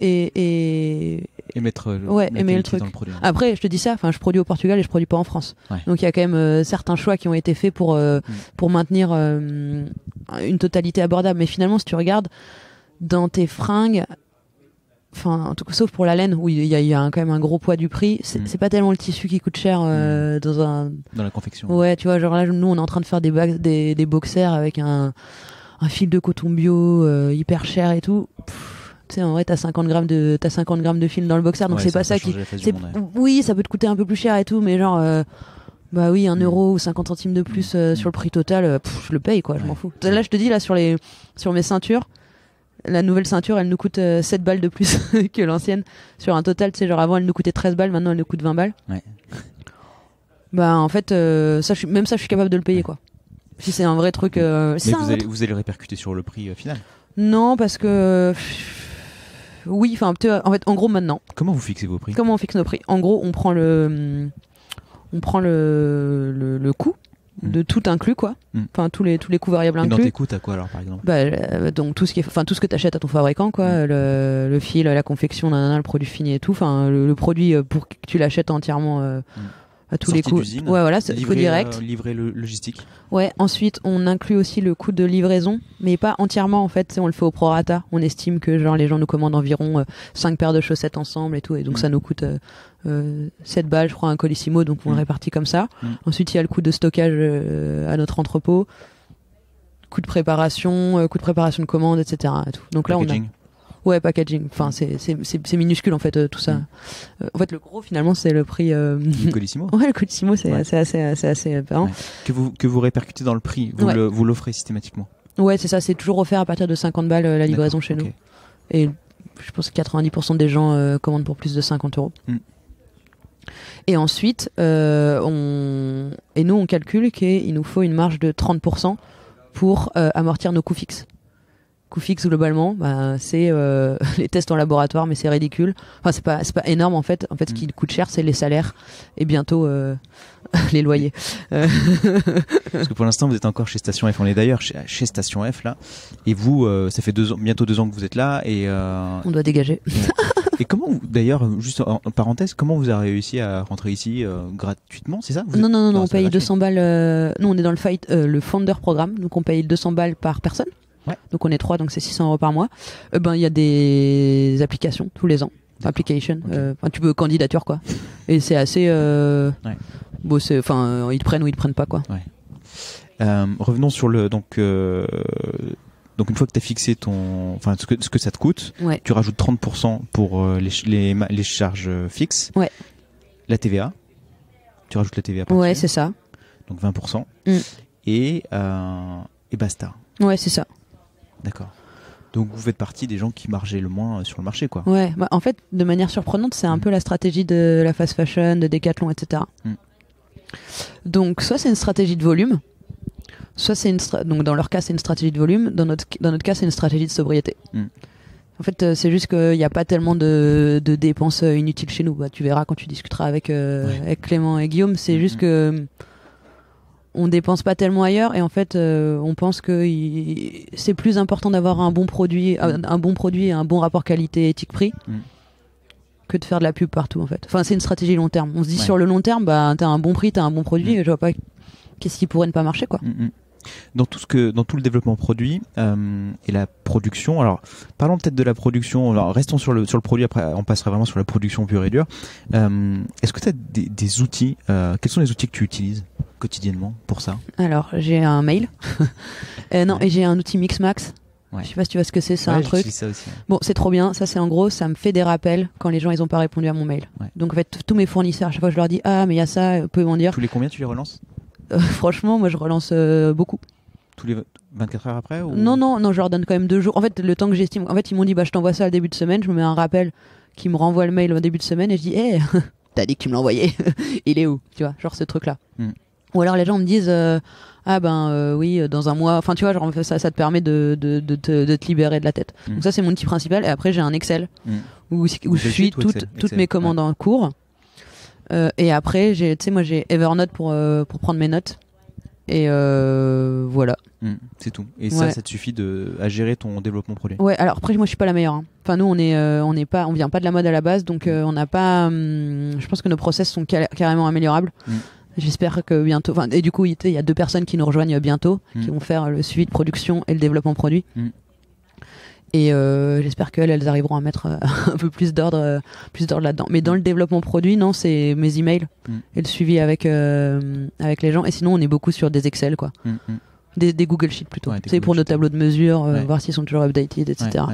mettre aimer le truc. Dans le produit. Après, je te dis ça, je produis au Portugal et je produis pas en France. Donc il y a quand même certains choix qui ont été faits pour maintenir une totalité abordable. Mais finalement, si tu regardes dans tes fringues, en tout cas, sauf pour la laine où il y a quand même un gros poids du prix, c'est pas tellement le tissu qui coûte cher dans la confection. Ouais, tu vois, genre là nous on est en train de faire des boxers avec un fil de coton bio hyper cher et tout. Tu sais, en vrai t'as 50 grammes de fil dans le boxer, donc c'est pas ça qui oui, ça peut te coûter un peu plus cher et tout, mais genre 1 euro ou 50 centimes de plus sur le prix total, je le paye, quoi. Je m'en fous. Là je te dis, là sur mes ceintures, la nouvelle ceinture, elle nous coûte 7 balles de plus que l'ancienne. Sur un total, tu sais, genre avant, elle nous coûtait 13 balles, maintenant, elle nous coûte 20 balles. En fait, ça, je suis capable de le payer, quoi. Si c'est un vrai truc. Mais vous allez répercuter sur le prix final? Non, parce que. Oui, en fait, en gros, maintenant. Comment vous fixez vos prix? Comment on fixe nos prix? En gros, on prend le coût de tout inclus, quoi. Tous les coûts variables inclus. Et dans tes coûts, t'as quoi alors, par exemple? Donc tout ce que t'achètes à ton fabricant, quoi. Le fil, la confection, le produit fini et tout. Le produit pour que tu l'achètes entièrement à tous les coûts. Ouais, voilà, c'est coût direct. Livrer le logistique. Ouais. Ensuite, on inclut aussi le coût de livraison, mais pas entièrement, en fait. On le fait au prorata. On estime que genre les gens nous commandent environ 5 paires de chaussettes ensemble et tout, et donc ça nous coûte 7 balles, je crois, un colissimo, donc on le répartit comme ça. Ensuite, il y a le coût de stockage à notre entrepôt, coût de préparation de commande, etc. Et tout. Donc là, packaging. Packaging. C'est minuscule en fait, tout ça. En fait, le gros finalement, c'est le prix. Le colissimo. Ouais, le colissimo, c'est assez apparent. Que vous répercutez dans le prix, vous l'offrez systématiquement. Ouais, c'est ça. C'est toujours offert à partir de 50 balles la livraison chez nous. Et je pense que 90% des gens commandent pour plus de 50 euros. Et ensuite, nous on calcule qu'il nous faut une marge de 30% pour amortir nos coûts fixes. Coûts fixes globalement, c'est les tests en laboratoire, mais c'est ridicule. C'est pas énorme en fait. En fait, ce qui coûte cher, c'est les salaires et bientôt les loyers. Parce que pour l'instant, vous êtes encore chez Station F. On est d'ailleurs chez Station F là. Et vous, ça fait bientôt 2 ans que vous êtes là et on doit dégager. Et comment, d'ailleurs, juste en parenthèse, comment vous avez réussi à rentrer ici gratuitement, c'est ça? Non, on paye 200 balles. Nous, on est dans le Founder programme, donc on paye 200 balles par personne. Ouais. Donc on est 3, donc c'est 600 € par mois. Il y a des applications tous les ans. Application. Okay. Tu peux candidature, quoi. Et c'est assez. Ouais. Bon, ils te prennent ou ils te prennent pas, quoi. Ouais. Revenons sur le donc une fois que tu as fixé ce que ça te coûte, ouais. Tu rajoutes 30% pour les charges fixes. Ouais. La TVA. Tu rajoutes la TVA par Ouais, dessus. c'est ça. Donc 20%. Et basta. Ouais, c'est ça. D'accord. Donc vous faites partie des gens qui margeaient le moins sur le marché, quoi. Ouais, en fait, de manière surprenante, c'est un peu la stratégie de la fast fashion, de Decathlon, etc. Donc soit c'est une stratégie de volume, soit c'est donc dans leur cas c'est une stratégie de volume, dans notre cas c'est une stratégie de sobriété. En fait, c'est juste qu'il n'y a pas tellement de dépenses inutiles chez nous. Tu verras quand tu discuteras avec Clément et Guillaume, c'est juste que on dépense pas tellement ailleurs et en fait on pense que c'est plus important d'avoir un bon produit et un bon rapport qualité éthique-prix que de faire de la pub partout, en fait. Enfin, c'est une stratégie long terme. On se dit sur le long terme, t'as un bon prix, t'as un bon produit, et je vois pas qu'est-ce qui pourrait ne pas marcher, quoi. Dans tout le développement produit et la production. Alors, parlons peut-être de la production. Alors, restons sur le produit. Après, on passera vraiment sur la production pure et dure. Est-ce que tu as des outils quels sont les outils que tu utilises quotidiennement pour ça? Alors, j'ai un mail. Non, et j'ai un outil Mixmax. Ouais. Je sais pas si tu vois ce que c'est un truc. Ça aussi, ouais. Bon, c'est trop bien. Ça, c'est en gros, ça me fait des rappels quand les gens ils ont pas répondu à mon mail. Ouais. Donc en fait, tous mes fournisseurs, à chaque fois je leur dis mais il y a ça, vous pouvez m'en dire. Tous les combien tu les relances? Franchement, moi je relance beaucoup. Tous les 24 heures après ou... Non, je leur donne quand même 2 jours. En fait, le temps que j'estime. En fait, ils m'ont dit je t'envoie ça au début de semaine. Je me mets un rappel qui me renvoie le mail au début de semaine et je dis t'as dit que tu me l'envoyais. Il est où? Tu vois, genre ce truc là. Ou alors les gens me disent oui, dans un mois. Enfin, tu vois, genre ça te permet de te libérer de la tête. Donc ça, c'est mon outil principal. Et après, j'ai un Excel où je suis toutes mes commandes en cours. Et après, j'ai Evernote pour prendre mes notes. Et voilà. C'est tout. Et ça te suffit à gérer ton développement produit. Ouais. Alors après, moi, je suis pas la meilleure. Hein. Enfin, nous, on vient pas de la mode à la base, donc on n'a pas. Je pense que nos process sont carrément améliorables. J'espère que bientôt. Enfin, et du coup, il y a 2 personnes qui nous rejoignent bientôt, qui vont faire le suivi de production et le développement produit. Et j'espère qu'elles arriveront à mettre un peu plus d'ordre là-dedans. Mais dans le développement produit, non, c'est mes emails et le suivi avec les gens. Et sinon, on est beaucoup sur des Excel, quoi. Des Google Sheets plutôt. Ouais, c'est pour nos tableaux de mesure, voir s'ils sont toujours updated, etc.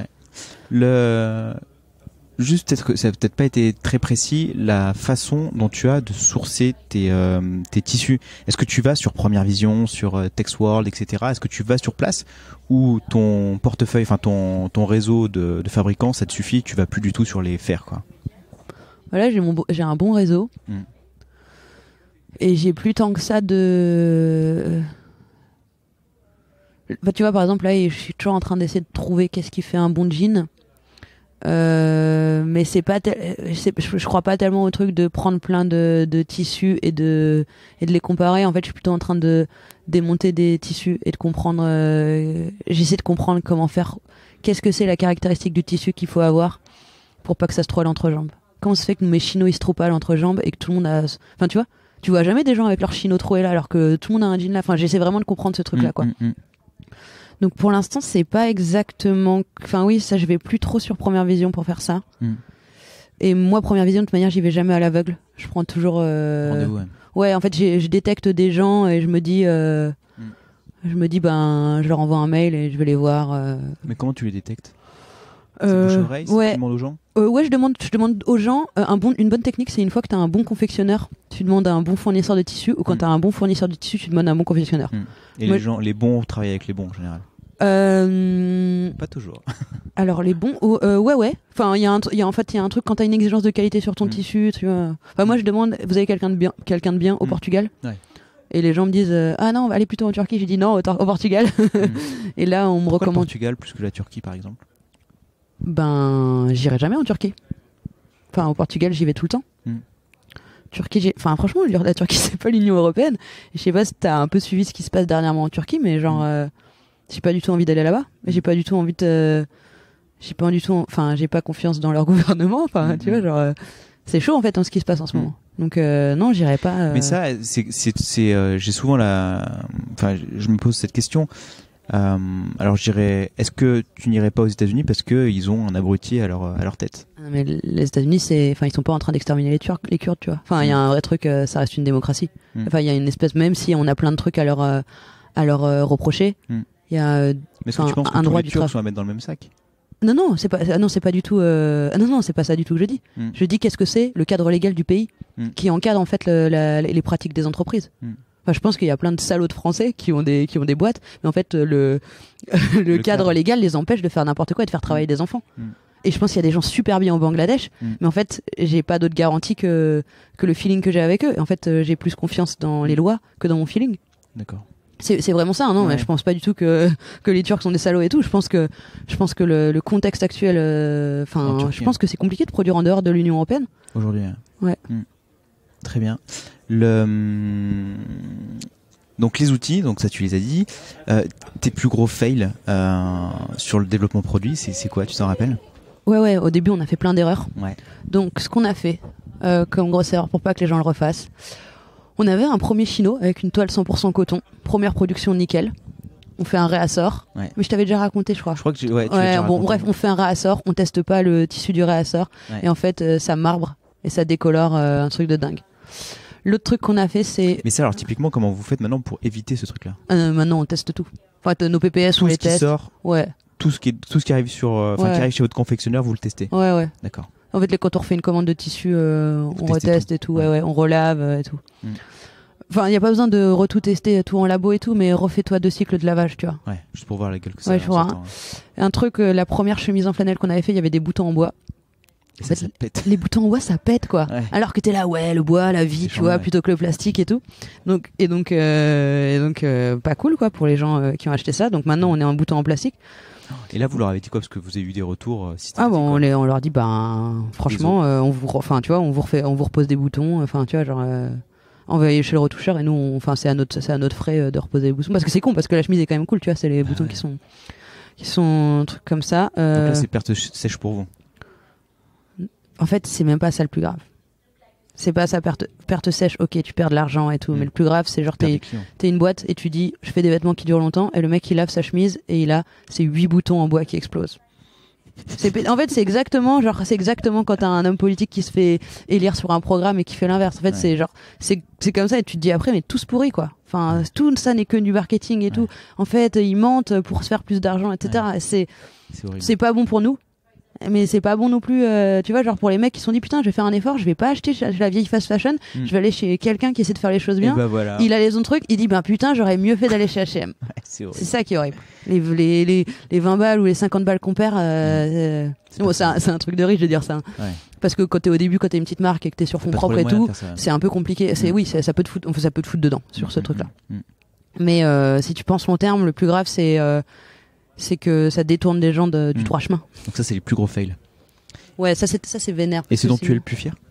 Juste, peut-être que ça n'a peut-être pas été très précis, la façon dont tu as de sourcer tes tissus. Est-ce que tu vas sur Première Vision, sur Textworld, etc. Est-ce que tu vas sur place ou ton portefeuille, enfin ton réseau de fabricants, ça te suffit, tu vas plus du tout sur les fers, quoi? Voilà, j'ai un bon réseau. Et j'ai plus tant que ça de... Enfin, tu vois, par exemple, là, je suis toujours en train d'essayer de trouver qu'est-ce qui fait un bon jean. Mais c'est pas je crois pas tellement au truc de prendre plein de tissus et de les comparer. En fait, je suis plutôt en train de démonter des tissus et de comprendre j'essaie de comprendre comment faire, qu'est-ce que c'est la caractéristique du tissu qu'il faut avoir pour pas que ça se trouve à l'entrejambe. Comment ça se fait que mes chinos ils se trouvent pas à l'entrejambe et que tout le monde a... Enfin, tu vois jamais des gens avec leurs chinos troués là alors que tout le monde a un jean là. Enfin, j'essaie vraiment de comprendre ce truc là, quoi. Donc pour l'instant, c'est pas exactement... Enfin oui, ça, je vais plus trop sur Première Vision pour faire ça. Et moi, Première Vision, de toute manière, j'y vais jamais à l'aveugle. Je prends toujours... Rendez-vous, ouais, en fait, je détecte des gens et je me dis, je leur envoie un mail et je vais les voir. Mais comment tu les détectes? C'est bouche-oreille, tu demandes aux gens? Ouais, je demande aux gens. Une bonne technique, c'est une fois que tu as un bon confectionneur, tu demandes à un bon fournisseur de tissu, ou quand tu as un bon fournisseur de tissu, tu demandes à un bon confectionneur. Et les bons travaillent avec les bons en général? Pas toujours. Alors les bons, ouais. Enfin, il y a un truc quand t'as une exigence de qualité sur ton tissu. Tu vois. Enfin, moi je demande, vous avez quelqu'un de bien au Portugal? Et les gens me disent non, on va aller plutôt en Turquie. J'ai dit non, au Portugal. Et là, on me recommande. Le Portugal plus que la Turquie, par exemple? J'irai jamais en Turquie. Enfin, au Portugal, j'y vais tout le temps. Turquie, franchement, la Turquie, c'est pas l'Union Européenne. Je sais pas si t'as un peu suivi ce qui se passe dernièrement en Turquie, mais genre. J'ai pas du tout envie d'aller là-bas. J'ai pas du tout envie de... j'ai pas confiance dans leur gouvernement. Enfin, tu vois, genre... c'est chaud, en fait, ce qui se passe en ce moment. Donc, non, j'irai pas... Mais ça, j'ai souvent je me pose cette question. Alors je dirais, est-ce que tu n'irais pas aux États-Unis parce que ils ont un abruti à leur tête? Mais les États-Unis, ils sont pas en train d'exterminer les Kurdes, tu vois. Enfin, il y a un vrai truc, ça reste une démocratie. Enfin, il y a une espèce, même si on a plein de trucs à leur reprocher, il y a mais est-ce que tu penses que un tous droit les du Turcs travail. sont à mettre dans le même sac? Non, c'est pas du tout. Non, c'est pas ça du tout que je dis. Je dis qu'est-ce que c'est le cadre légal du pays qui encadre en fait les pratiques des entreprises. Enfin, je pense qu'il y a plein de salauds de Français qui ont des boîtes, mais en fait le cadre légal les empêche de faire n'importe quoi et de faire travailler des enfants. Et je pense qu'il y a des gens super bien au Bangladesh, mais en fait j'ai pas d'autre garantie que le feeling que j'ai avec eux. Et en fait j'ai plus confiance dans les lois que dans mon feeling. D'accord. C'est vraiment ça, non? Ouais. Mais je pense pas du tout que les Turcs sont des salauds et tout. Je pense que le contexte actuel, je pense que c'est compliqué de produire en dehors de l'Union européenne. Aujourd'hui. Ouais. Très bien. Donc les outils, donc ça tu les as dit. Tes plus gros fails sur le développement produit, c'est quoi? Tu t'en rappelles? Ouais. Au début, on a fait plein d'erreurs. Ouais. Donc, ce qu'on a fait comme grosse erreur pour pas que les gens le refassent, on avait un premier chino avec une toile 100% coton, première production nickel. On fait un réassort. Ouais. Mais je t'avais déjà raconté, je crois. Je crois que tu l'as déjà raconté. Bref, on fait un réassort, on teste pas le tissu du réassort, et en fait, ça marbre et ça décolore un truc de dingue. L'autre truc qu'on a fait, c'est. Mais ça, alors typiquement, comment vous faites maintenant pour éviter ce truc-là? Maintenant, on teste tout. Enfin, nos PPS, tout on les teste. Tout ce qui sort. Ouais. Tout ce qui arrive qui arrive chez votre confectionneur, vous le testez. Ouais. D'accord. En fait, quand on refait une commande de tissu, on reteste tout. Et tout. Ouais, on relave et tout. Enfin, il n'y a pas besoin de tout tester tout en labo et tout, mais refais-toi 2 cycles de lavage, tu vois. Ouais, juste pour voir la gueule que ça a. Ouais, un truc, la première chemise en flanelle qu'on avait fait, il y avait des boutons en bois. Et ça pète. Les boutons en bois, ça pète, quoi. Ouais. Alors que t'es là, le bois, la vie, tu vois, plutôt que le plastique et tout. Donc, pas cool, quoi, pour les gens qui ont acheté ça. Donc maintenant, on est en bouton en plastique. Et là, vous leur avez dit quoi? Parce que vous avez eu des retours on leur dit, franchement, on vous repose des boutons. Enfin, tu vois, genre, envoyez chez le retoucheur et nous, c'est à notre frais de reposer les boutons. Parce que c'est con, parce que la chemise est quand même cool, tu vois, c'est les boutons qui sont trucs comme ça. Donc là, c'est perte sèche pour vous. En fait, c'est même pas ça le plus grave. C'est pas ça, perte sèche, ok, tu perds de l'argent et tout, mais le plus grave, c'est genre t'es une boîte et tu dis, je fais des vêtements qui durent longtemps, et le mec il lave sa chemise et il a ces 8 boutons en bois qui explosent. En fait, c'est exactement quand t'as un homme politique qui se fait élire sur un programme et qui fait l'inverse. En fait, c'est comme ça et tu te dis après, mais tout se pourrit, quoi. Enfin, tout ça n'est que du marketing et tout. En fait, ils mentent pour se faire plus d'argent, etc. C'est pas bon pour nous. Mais c'est pas bon non plus, tu vois, genre pour les mecs qui se sont dit putain, je vais faire un effort, je vais pas acheter la vieille fast fashion, je vais aller chez quelqu'un qui essaie de faire les choses bien. Voilà. Il a les autres trucs, il dit putain, j'aurais mieux fait d'aller chez H&M. C'est ça qui est horrible. Les 20 balles ou les 50 balles qu'on perd, c'est un truc de riche de dire ça. Hein. Ouais. Parce que quand t'es une petite marque et que t'es sur fonds propres et tout, c'est un peu compliqué. Ça peut te foutre dedans sur ce truc-là. Mais si tu penses long terme, le plus grave c'est que ça détourne des gens du droit chemin. Donc ça, c'est les plus gros fails. Ouais, ça c'est vénère. Et c'est dont tu es le plus fier?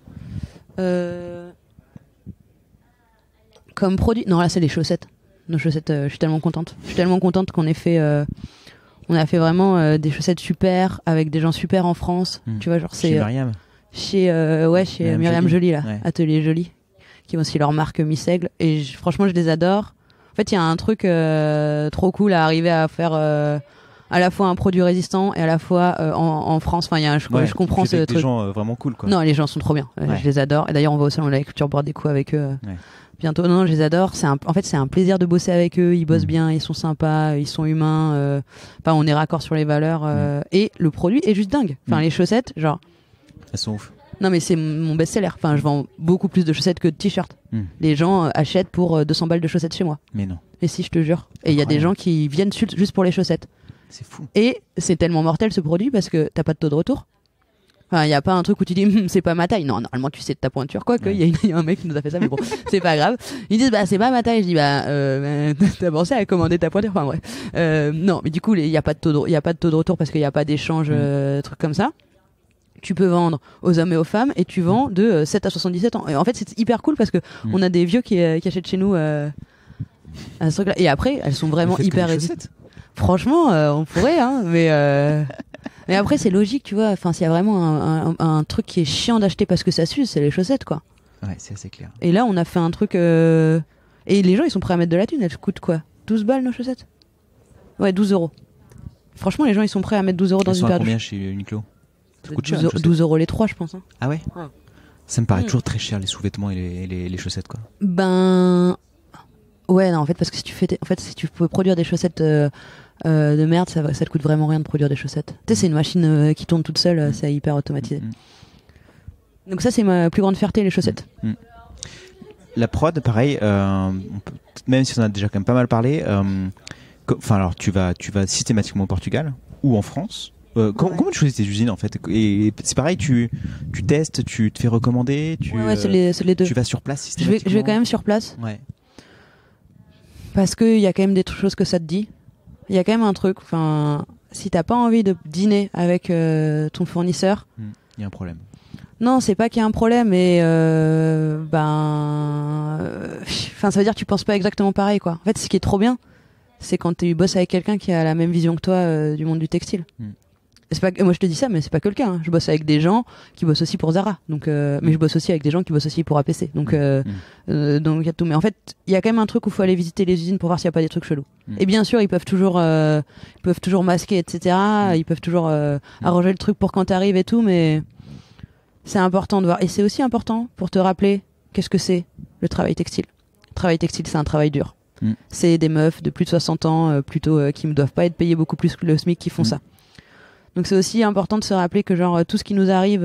Comme produit, non, là c'est les chaussettes. Nos chaussettes, je suis tellement contente. Je suis tellement contente qu'on ait fait, on a fait vraiment des chaussettes super avec des gens super en France. Tu vois, genre c'est chez Myriam. Chez Myriam Joly là, ouais. Atelier Joly, qui ont aussi leur marque Miss Aigle. Et franchement, je les adore. En fait, il y a un truc trop cool à arriver à faire. À la fois un produit résistant et à la fois en France. Enfin, je comprends ce truc. Des gens vraiment cool, quoi. Non, les gens sont trop bien. Je les adore. Et d'ailleurs, on va au salon de la culture boire des coups avec eux bientôt. Non, je les adore. En fait, c'est un plaisir de bosser avec eux. Ils bossent bien, ils sont sympas, ils sont humains. Enfin, on est raccord sur les valeurs. Et le produit est juste dingue. Enfin, les chaussettes, genre. Elles sont ouf. Non, mais c'est mon best-seller. Enfin, je vends beaucoup plus de chaussettes que de t-shirts. Les gens achètent pour 200 balles de chaussettes chez moi. Mais non. Et si, je te jure. Et il y a des gens qui viennent juste pour les chaussettes. C'est fou. Et c'est tellement mortel ce produit parce que t'as pas de taux de retour. Enfin, il y a pas un truc où tu dis c'est pas ma taille. Non, normalement tu sais de ta pointure, quoi que. Il y a un mec qui nous a fait ça, mais bon, c'est pas grave. Ils disent c'est pas ma taille. Je dis t'as pensé à commander ta pointure. Enfin bref. Non, mais du coup il y a pas de taux de retour parce qu'il y a pas d'échange truc comme ça. Tu peux vendre aux hommes et aux femmes et tu vends de 7 à 77 ans. Et en fait c'est hyper cool parce que on a des vieux qui achètent chez nous à ce truc-là. Et après elles sont vraiment hyper résistantes. Franchement, on pourrait, hein, mais après c'est logique, tu vois. Enfin, s'il y a vraiment un truc qui est chiant d'acheter parce que ça s'use, c'est les chaussettes, quoi. Ouais, c'est assez clair. Et là, on a fait un truc et les gens, ils sont prêts à mettre de la thune. Elles coûtent quoi? 12 balles nos chaussettes? Ouais, 12 euros. Franchement, les gens, ils sont prêts à mettre 12 euros dans Ils une sont à paire de combien chez Uniqlo? Ça coûte cher, 12, une chaussette. 12 euros les 3, je pense. Hein. Ah ouais? Ouais. Ça me paraît toujours très cher, les sous-vêtements et les chaussettes, quoi. Ben. Ouais, non, en fait, parce que si tu peux produire des chaussettes de merde, ça te coûte vraiment rien de produire des chaussettes. Tu sais, c'est une machine qui tourne toute seule, c'est hyper automatisé. Donc, ça, c'est ma plus grande fierté, les chaussettes. La prod, pareil, même si on en a déjà quand même pas mal parlé, enfin, alors, tu vas systématiquement au Portugal ou en France. Comment tu choisis tes usines en fait? Et c'est pareil, tu testes, tu te fais recommander, Ouais, c'est les deux. tu vas sur place Je systématiquement. vais quand même sur place. Ouais. Parce qu'il y a quand même des choses que ça te dit. Il y a quand même un truc. Enfin, si t'as pas envie de dîner avec ton fournisseur. Il y a un problème. Non, c'est pas qu'il y a un problème, mais enfin, ça veut dire que tu penses pas exactement pareil, quoi. En fait, ce qui est trop bien, c'est quand tu bosses avec quelqu'un qui a la même vision que toi du monde du textile. C'est pas, moi je te dis ça, mais c'est pas que le cas. Hein. Je bosse avec des gens qui bossent aussi pour Zara, donc mais je bosse aussi avec des gens qui bossent aussi pour APC. Donc donc il y a tout. Mais en fait, il y a quand même un truc où il faut aller visiter les usines pour voir s'il y a pas des trucs chelous. Et bien sûr, ils peuvent toujours masquer, etc. Ils peuvent toujours arranger le truc pour quand t'arrives et tout, mais c'est important de voir. Et c'est aussi important pour te rappeler qu'est-ce que c'est le travail textile. Le travail textile, c'est un travail dur. C'est des meufs de plus de 60 ans, plutôt qui ne doivent pas être payées beaucoup plus que le SMIC qui font ça. Donc c'est aussi important de se rappeler que genre tout ce qui nous arrive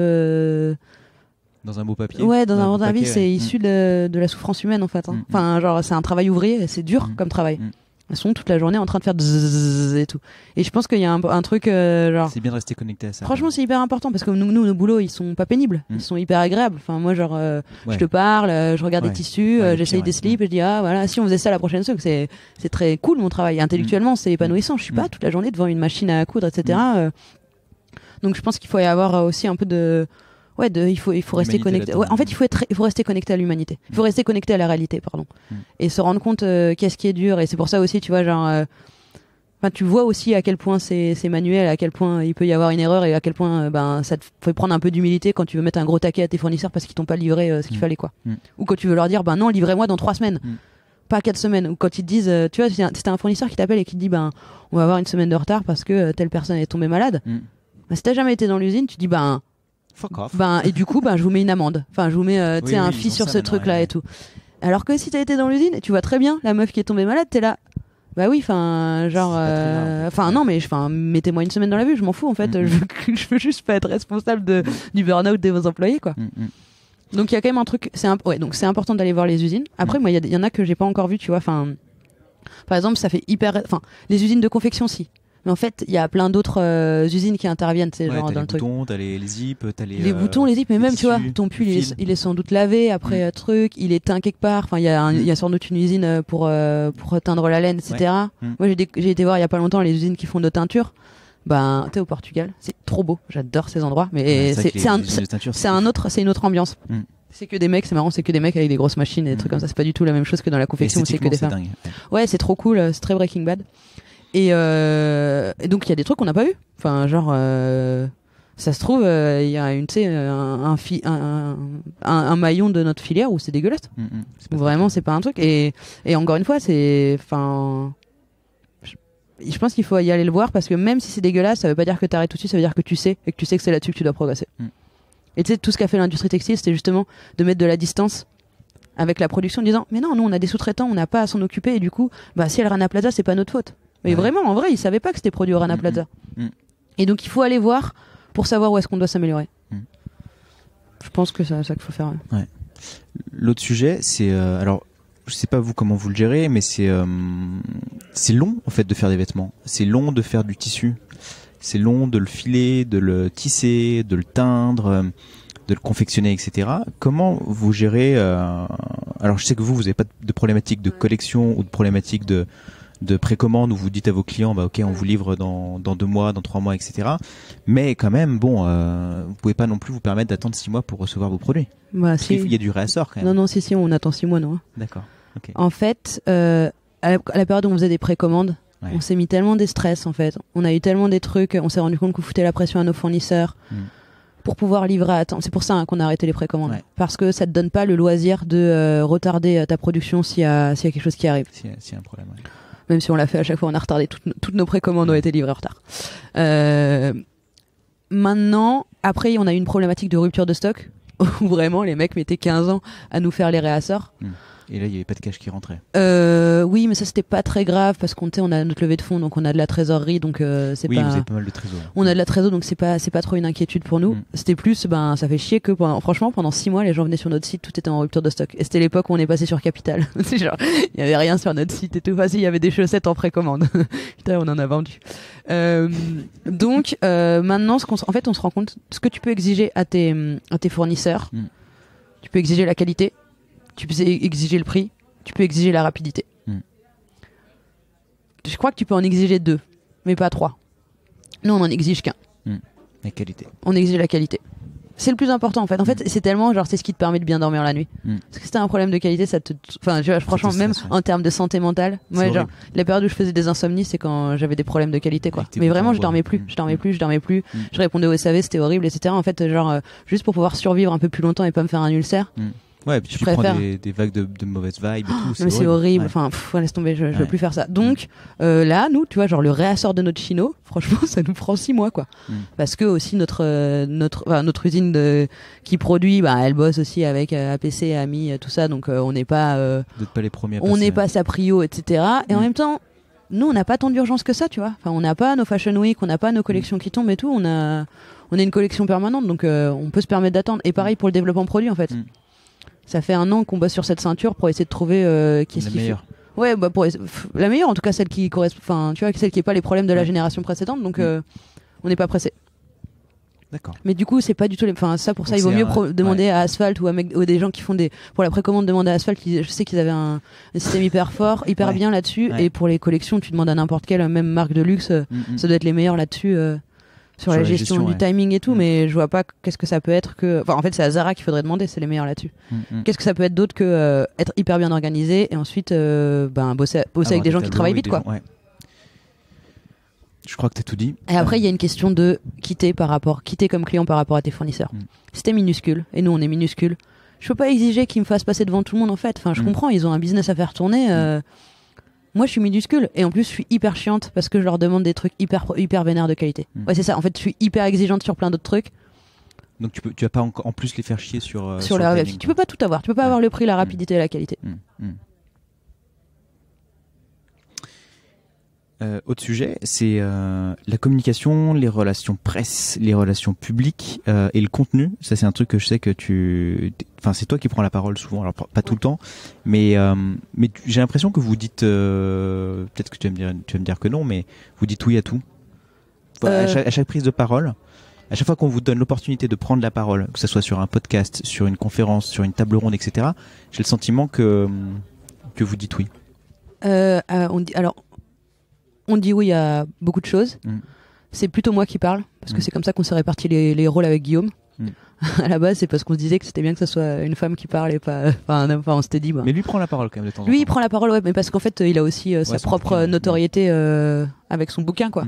dans un beau papier. Ouais, dans un beau papier, c'est ouais. issu de la souffrance humaine en fait. Hein. Enfin genre c'est un travail ouvrier, et c'est dur comme travail. Elles sont toute la journée en train de faire zzzz et tout. Et je pense qu'il y a un truc genre. C'est bien de rester connecté à ça. Franchement, c'est hyper important parce que nous, nos boulots, ils sont pas pénibles. Ils sont hyper agréables. Enfin, moi, genre, je te parle, je regarde des tissus, j'essaye des slips et je dis, ah, voilà, si on faisait ça la prochaine fois, c'est très cool mon travail. Intellectuellement, c'est épanouissant. Je suis pas toute la journée devant une machine à coudre, etc. Donc, je pense qu'il faut y avoir aussi un peu de. Ouais, il faut rester connecté. Ouais, en fait, il faut rester connecté à l'humanité. Il faut rester connecté à la réalité, pardon. Et se rendre compte qu'est-ce qui est dur. Et c'est pour ça aussi, tu vois, genre, enfin, tu vois aussi à quel point c'est manuel, à quel point il peut y avoir une erreur et à quel point, ça te fait prendre un peu d'humilité quand tu veux mettre un gros taquet à tes fournisseurs parce qu'ils t'ont pas livré ce qu'il fallait, quoi. Ou quand tu veux leur dire, non, livrez-moi dans 3 semaines. Pas 4 semaines. Ou quand ils te disent, tu vois, c'est un fournisseur qui t'appelle et qui te dit, on va avoir une semaine de retard parce que telle personne est tombée malade. Si t'as jamais été dans l'usine, tu dis, fuck off. Et du coup, je vous mets une amende. Enfin, je vous mets, un fee sur ce truc-là et tout. Alors que si t'as été dans l'usine, tu vois très bien la meuf qui est tombée malade, t'es là. Bah oui, enfin, genre, non, mais mettez-moi une semaine dans la vue, je m'en fous en fait. Je veux juste pas être responsable du burn-out de vos employés, quoi. Donc il y a quand même un truc. Donc c'est important d'aller voir les usines. Après, moi, il y en a que j'ai pas encore vu, tu vois. Enfin, par exemple, ça fait les usines de confection, si. Mais en fait, il y a plein d'autres usines qui interviennent, tu sais, genre dans le truc. Les boutons, t'as les zips, t'as les. Les boutons, les zips, mais même, tissus, tu vois, ton pull, il est sans doute lavé après truc, il est teint quelque part. Enfin, il y a sans doute une usine pour teindre la laine, etc. Moi, j'ai été voir il y a pas longtemps les usines qui font de teinture. T'es au Portugal, c'est trop beau. J'adore ces endroits, mais c'est une autre ambiance. C'est que des mecs, c'est marrant, c'est que des mecs avec des grosses machines et des trucs comme ça. C'est pas du tout la même chose que dans la confection où c'est que des femmes. Dingue. Ouais, c'est trop cool, c'est très Breaking Bad. Et donc il y a des trucs qu'on n'a pas vu. Enfin, genre, ça se trouve, il y a un maillon de notre filière où c'est dégueulasse. Vraiment, c'est pas un truc. Et encore une fois, je pense qu'il faut y aller le voir parce que même si c'est dégueulasse, ça veut pas dire que t'arrêtes tout de suite, ça veut dire que tu sais et que c'est là-dessus que tu dois progresser. Et tu sais, tout ce qu'a fait l'industrie textile, c'était justement de mettre de la distance avec la production en disant, mais non, nous on a des sous-traitants, on n'a pas à s'en occuper et du coup, si elle Rana Plaza, c'est pas notre faute. Mais vraiment, en vrai, ils savaient pas que c'était produit au Rana Plaza. Et donc, il faut aller voir pour savoir où est-ce qu'on doit s'améliorer. Je pense que c'est ça qu'il faut faire. Ouais. L'autre sujet, c'est alors, je sais pas vous comment vous le gérez, mais c'est long en fait de faire des vêtements. C'est long de faire du tissu. C'est long de le filer, de le tisser, de le teindre, de le confectionner, etc. Comment vous gérez alors, je sais que vous n'avez pas de problématique de collection ou de problématique de précommande où vous dites à vos clients ok, on vous livre dans 2 mois, dans 3 mois, etc. Mais quand même, vous pouvez pas non plus vous permettre d'attendre 6 mois pour recevoir vos produits. Si. Il y a du réassort quand même. Non, si, on attend 6 mois, non. D'accord. Okay. En fait, à la période où on faisait des précommandes, on s'est mis tellement des stress en fait. On a eu tellement des trucs, on s'est rendu compte qu'on foutait la pression à nos fournisseurs pour pouvoir livrer à temps. C'est pour ça qu'on a arrêté les précommandes. Parce que ça te donne pas le loisir de retarder ta production s'il y a quelque chose qui arrive. S'il y a un problème, Même si on l'a fait à chaque fois, on a retardé. Toutes nos précommandes ont été livrées en retard. Maintenant, après, on a eu une problématique de rupture de stock où vraiment les mecs mettaient 15 ans à nous faire les réassorts. Et là, il n'y avait pas de cash qui rentrait. Oui, mais ça, c'était pas très grave parce qu'on on a notre levée de fonds, donc on a de la trésorerie, donc c'est oui, pas. Oui, vous avez pas mal de trésor. On a de la trésorerie, donc c'est pas trop une inquiétude pour nous. C'était plus, ça fait chier que pendant 6 mois, les gens venaient sur notre site, tout était en rupture de stock. Et c'était l'époque où on est passé sur Capital. C'est genre, il y avait rien sur notre site et tout. Enfin, si, il y avait des chaussettes en précommande. Putain, on en a vendu. Donc, maintenant, en fait, on se rend compte, ce que tu peux exiger à tes fournisseurs, tu peux exiger la qualité, tu peux exiger le prix, tu peux exiger la rapidité. Je crois que tu peux en exiger 2, mais pas 3. Nous, on en exige qu'un. La qualité. On exige la qualité. C'est le plus important en fait. En fait, c'est tellement genre c'est ce qui te permet de bien dormir la nuit. Parce que si t'as un problème de qualité, enfin, franchement, même en termes de santé mentale, moi, genre, la période où je faisais des insomnies, c'est quand j'avais des problèmes de qualité, quoi. Mais vraiment, je dormais plus. Je répondais au SAV, c'était horrible, etc. En fait, genre, juste pour pouvoir survivre un peu plus longtemps et pas me faire un ulcère. Ouais, puis tu prends des vagues de mauvaises vibes et tout. Mais c'est horrible. Enfin, laisse tomber, je veux plus faire ça. Donc, là, nous, tu vois, genre, le réassort de notre chino, franchement, ça nous prend 6 mois, quoi. Parce que aussi, notre usine qui produit, elle bosse aussi avec APC, AMI, tout ça. Donc, on n'est pas, vous n'êtes pas les premiers à passer, on n'est pas Saprio, etc. Et en même temps, nous, on n'a pas tant d'urgence que ça, tu vois. Enfin, on n'a pas nos Fashion Week, on n'a pas nos collections qui tombent et tout. On a une collection permanente, donc, on peut se permettre d'attendre. Et pareil pour le développement produit, en fait. Ça fait 1 an qu'on bosse sur cette ceinture pour essayer de trouver qui est la meilleure. Ouais, pour la meilleure, en tout cas celle qui correspond, enfin, tu vois, celle qui est pas les problèmes de la génération précédente, donc on n'est pas pressé. D'accord. Mais du coup, c'est pas du tout enfin ça pour donc ça il vaut mieux demander à Asphalt ou à des gens qui font pour la précommande, demander à Asphalt, je sais qu'ils avaient un système hyper fort, hyper bien là-dessus, et pour les collections, tu demandes à n'importe quelle même marque de luxe, ça doit être les meilleurs là-dessus. Sur la gestion du timing et tout, mais je vois pas qu'est-ce que ça peut être que. Enfin, en fait, c'est à Zara qu'il faudrait demander, c'est les meilleurs là-dessus. Qu'est-ce que ça peut être d'autre que être hyper bien organisé et ensuite bosser avec des gens qui travaillent vite, quoi. Je crois que t'as tout dit. Et après, il y a une question de quitter comme client par rapport à tes fournisseurs. Si t'es minuscule, et nous on est minuscule, je peux pas exiger qu'ils me fassent passer devant tout le monde en fait. Enfin, je comprends, ils ont un business à faire tourner. Moi, je suis minuscule et en plus, je suis hyper chiante parce que je leur demande des trucs hyper vénères de qualité. Ouais, c'est ça. En fait, je suis hyper exigeante sur plein d'autres trucs. Donc, tu vas pas en plus les faire chier sur le timing, tu peux pas tout avoir. Tu peux pas avoir le prix, la rapidité et la qualité. Autre sujet, c'est la communication, les relations presse, les relations publiques et le contenu. Ça, c'est un truc que je sais que c'est toi qui prends la parole souvent. Alors pas tout le temps, mais j'ai l'impression que vous dites, peut-être que tu vas me dire que non, mais vous dites oui à tout. À chaque prise de parole, à chaque fois qu'on vous donne l'opportunité de prendre la parole, que ce soit sur un podcast, sur une conférence, sur une table ronde, etc., j'ai le sentiment que vous dites oui. On dit oui à beaucoup de choses. C'est plutôt moi qui parle, parce que c'est comme ça qu'on s'est réparti les rôles avec Guillaume. À la base, c'est parce qu'on se disait que c'était bien que ce soit une femme qui parle et pas un homme. Enfin, on s'était dit. Mais lui prend la parole quand même de temps en temps. Lui, il prend la parole, ouais, mais parce qu'en fait, il a aussi sa propre notoriété avec son bouquin, quoi.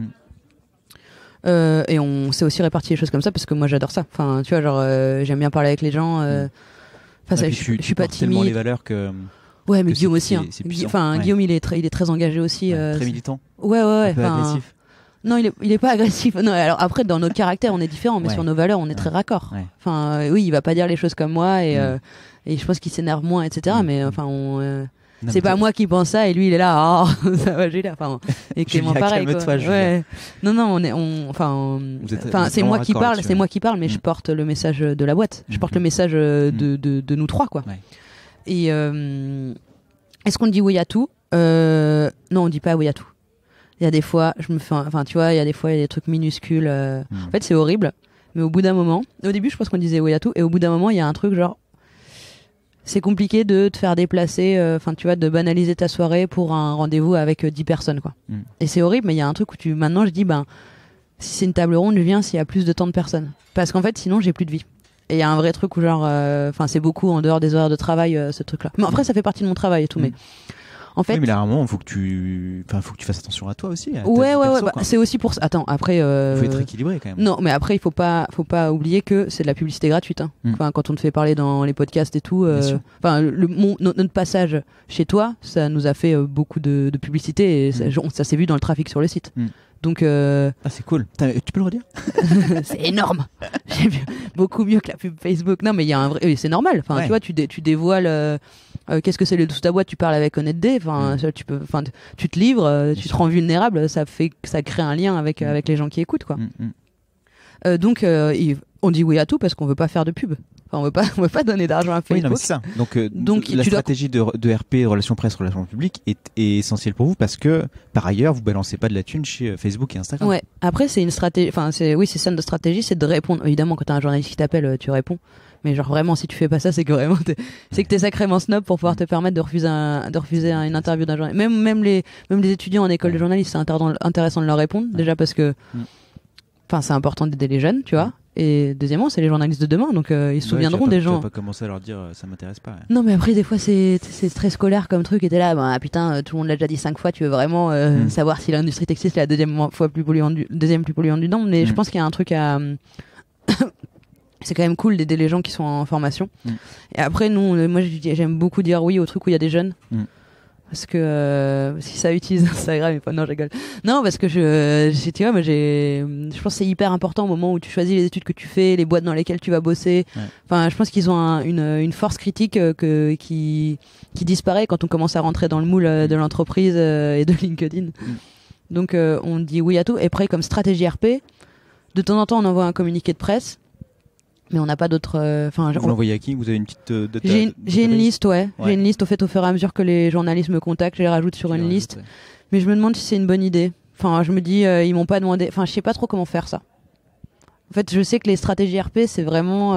Et on s'est aussi réparti les choses comme ça, parce que moi, j'adore ça. Enfin, tu vois, genre, j'aime bien parler avec les gens. Enfin, je suis pas timide. Tellement les valeurs que. Ouais, mais Guillaume aussi. Guillaume, il est très engagé aussi. Très militant. Ouais. Un peu agressif. Non, il est pas agressif. Non, alors après, dans nos caractères, on est différents, mais sur nos valeurs, on est très raccord. Enfin, oui, il va pas dire les choses comme moi, et je pense qu'il s'énerve moins, etc. Mais enfin, c'est pas moi qui pense ça, et lui, il est là, ça va, Julia. Enfin, et Clément, pareil. Calme-toi, ouais. Non, c'est moi qui parle, mais je porte le message de la boîte. Je porte le message de nous trois, quoi. Et est-ce qu'on dit oui à tout? Non, on dit pas oui à tout. Il y a des fois, il y a des trucs minuscules. En fait, c'est horrible. Mais au bout d'un moment, au début, je pense qu'on disait oui à tout, et au bout d'un moment, il y a un truc genre, c'est compliqué de te faire déplacer, de banaliser ta soirée pour un rendez-vous avec 10 personnes, quoi. Et c'est horrible, mais il y a un truc où maintenant, je dis, si c'est une table ronde, je viens s'il y a plus de temps de personnes. Parce qu'en fait, sinon, j'ai plus de vie. Et il y a un vrai truc où genre, c'est beaucoup en dehors des horaires de travail, ce truc-là. Mais après, ça fait partie de mon travail et tout, mais En fait, oui, mais là, à un moment, faut que tu fasses attention à toi aussi. À ta ouais, vie perso, bah, quoi. c'est aussi pour ça. Attends, après. Faut être équilibré quand même. Non, mais après, il faut pas oublier que c'est de la publicité gratuite. Hein. Enfin, quand on te fait parler dans les podcasts et tout, enfin, notre passage chez toi, ça nous a fait beaucoup de publicité et ça s'est vu dans le trafic sur le site. Donc, ah, c'est cool. Tu peux le redire? c'est énorme. Beaucoup mieux que la pub Facebook. Non, mais il y a un vrai, c'est normal. Enfin, tu vois, tu dévoiles. Qu'est-ce que c'est le dessous de ta boîte? Tu parles avec Honnête. Enfin, tu te livres, tu te rends vulnérable. Ça crée un lien avec les gens qui écoutent, quoi. Donc, on dit oui à tout parce qu'on veut pas faire de pub. Enfin, on veut pas donner d'argent à Facebook. Oui, non, mais c'est ça. Donc la stratégie de RP, relations presse, relations publiques, est essentielle pour vous parce que par ailleurs, vous balancez pas de la thune chez Facebook et Instagram. Ouais. Après, c'est une stratégie. Enfin, c'est ça notre stratégie, c'est de répondre. Évidemment, quand t'as un journaliste qui t'appelle, tu réponds. Mais genre vraiment, si tu fais pas ça, c'est que vraiment, t'es sacrément snob pour pouvoir te permettre de refuser une interview d'un journaliste. Même les étudiants en école de journalisme, c'est intéressant de leur répondre. Déjà parce que, enfin, c'est important d'aider les jeunes, tu vois. Et deuxièmement, c'est les journalistes de demain, donc ils se souviendront des gens. Tu vas pas commencer à leur dire ça m'intéresse pas. Non, mais après des fois c'est très scolaire comme truc. Et t'es là, bah putain, tout le monde l'a déjà dit 5 fois. Tu veux vraiment savoir si l'industrie textile c'est la deuxième plus polluante du monde. Mais je pense qu'il y a un truc à c'est quand même cool d'aider les gens qui sont en formation. Et après, moi j'aime beaucoup dire oui au truc où il y a des jeunes. Parce que si ça utilise Instagram et pas, non, je rigole. Non, parce que tu vois, moi je pense que c'est hyper important au moment où tu choisis les études que tu fais, les boîtes dans lesquelles tu vas bosser. Enfin, je pense qu'ils ont une force critique qui disparaît quand on commence à rentrer dans le moule de l'entreprise et de LinkedIn. Donc on dit oui à tout. Et après, comme stratégie RP, de temps en temps on envoie un communiqué de presse. Mais on n'a pas d'autres. Vous l'envoyez à qui? Vous avez une petite data? J'ai une liste, ouais. J'ai une liste au fur et à mesure que les journalistes me contactent, je les rajoute sur une liste. Mais je me demande si c'est une bonne idée. Enfin, je me dis, ils m'ont pas demandé. Enfin, je sais pas trop comment faire ça. En fait, je sais que les stratégies RP, c'est vraiment.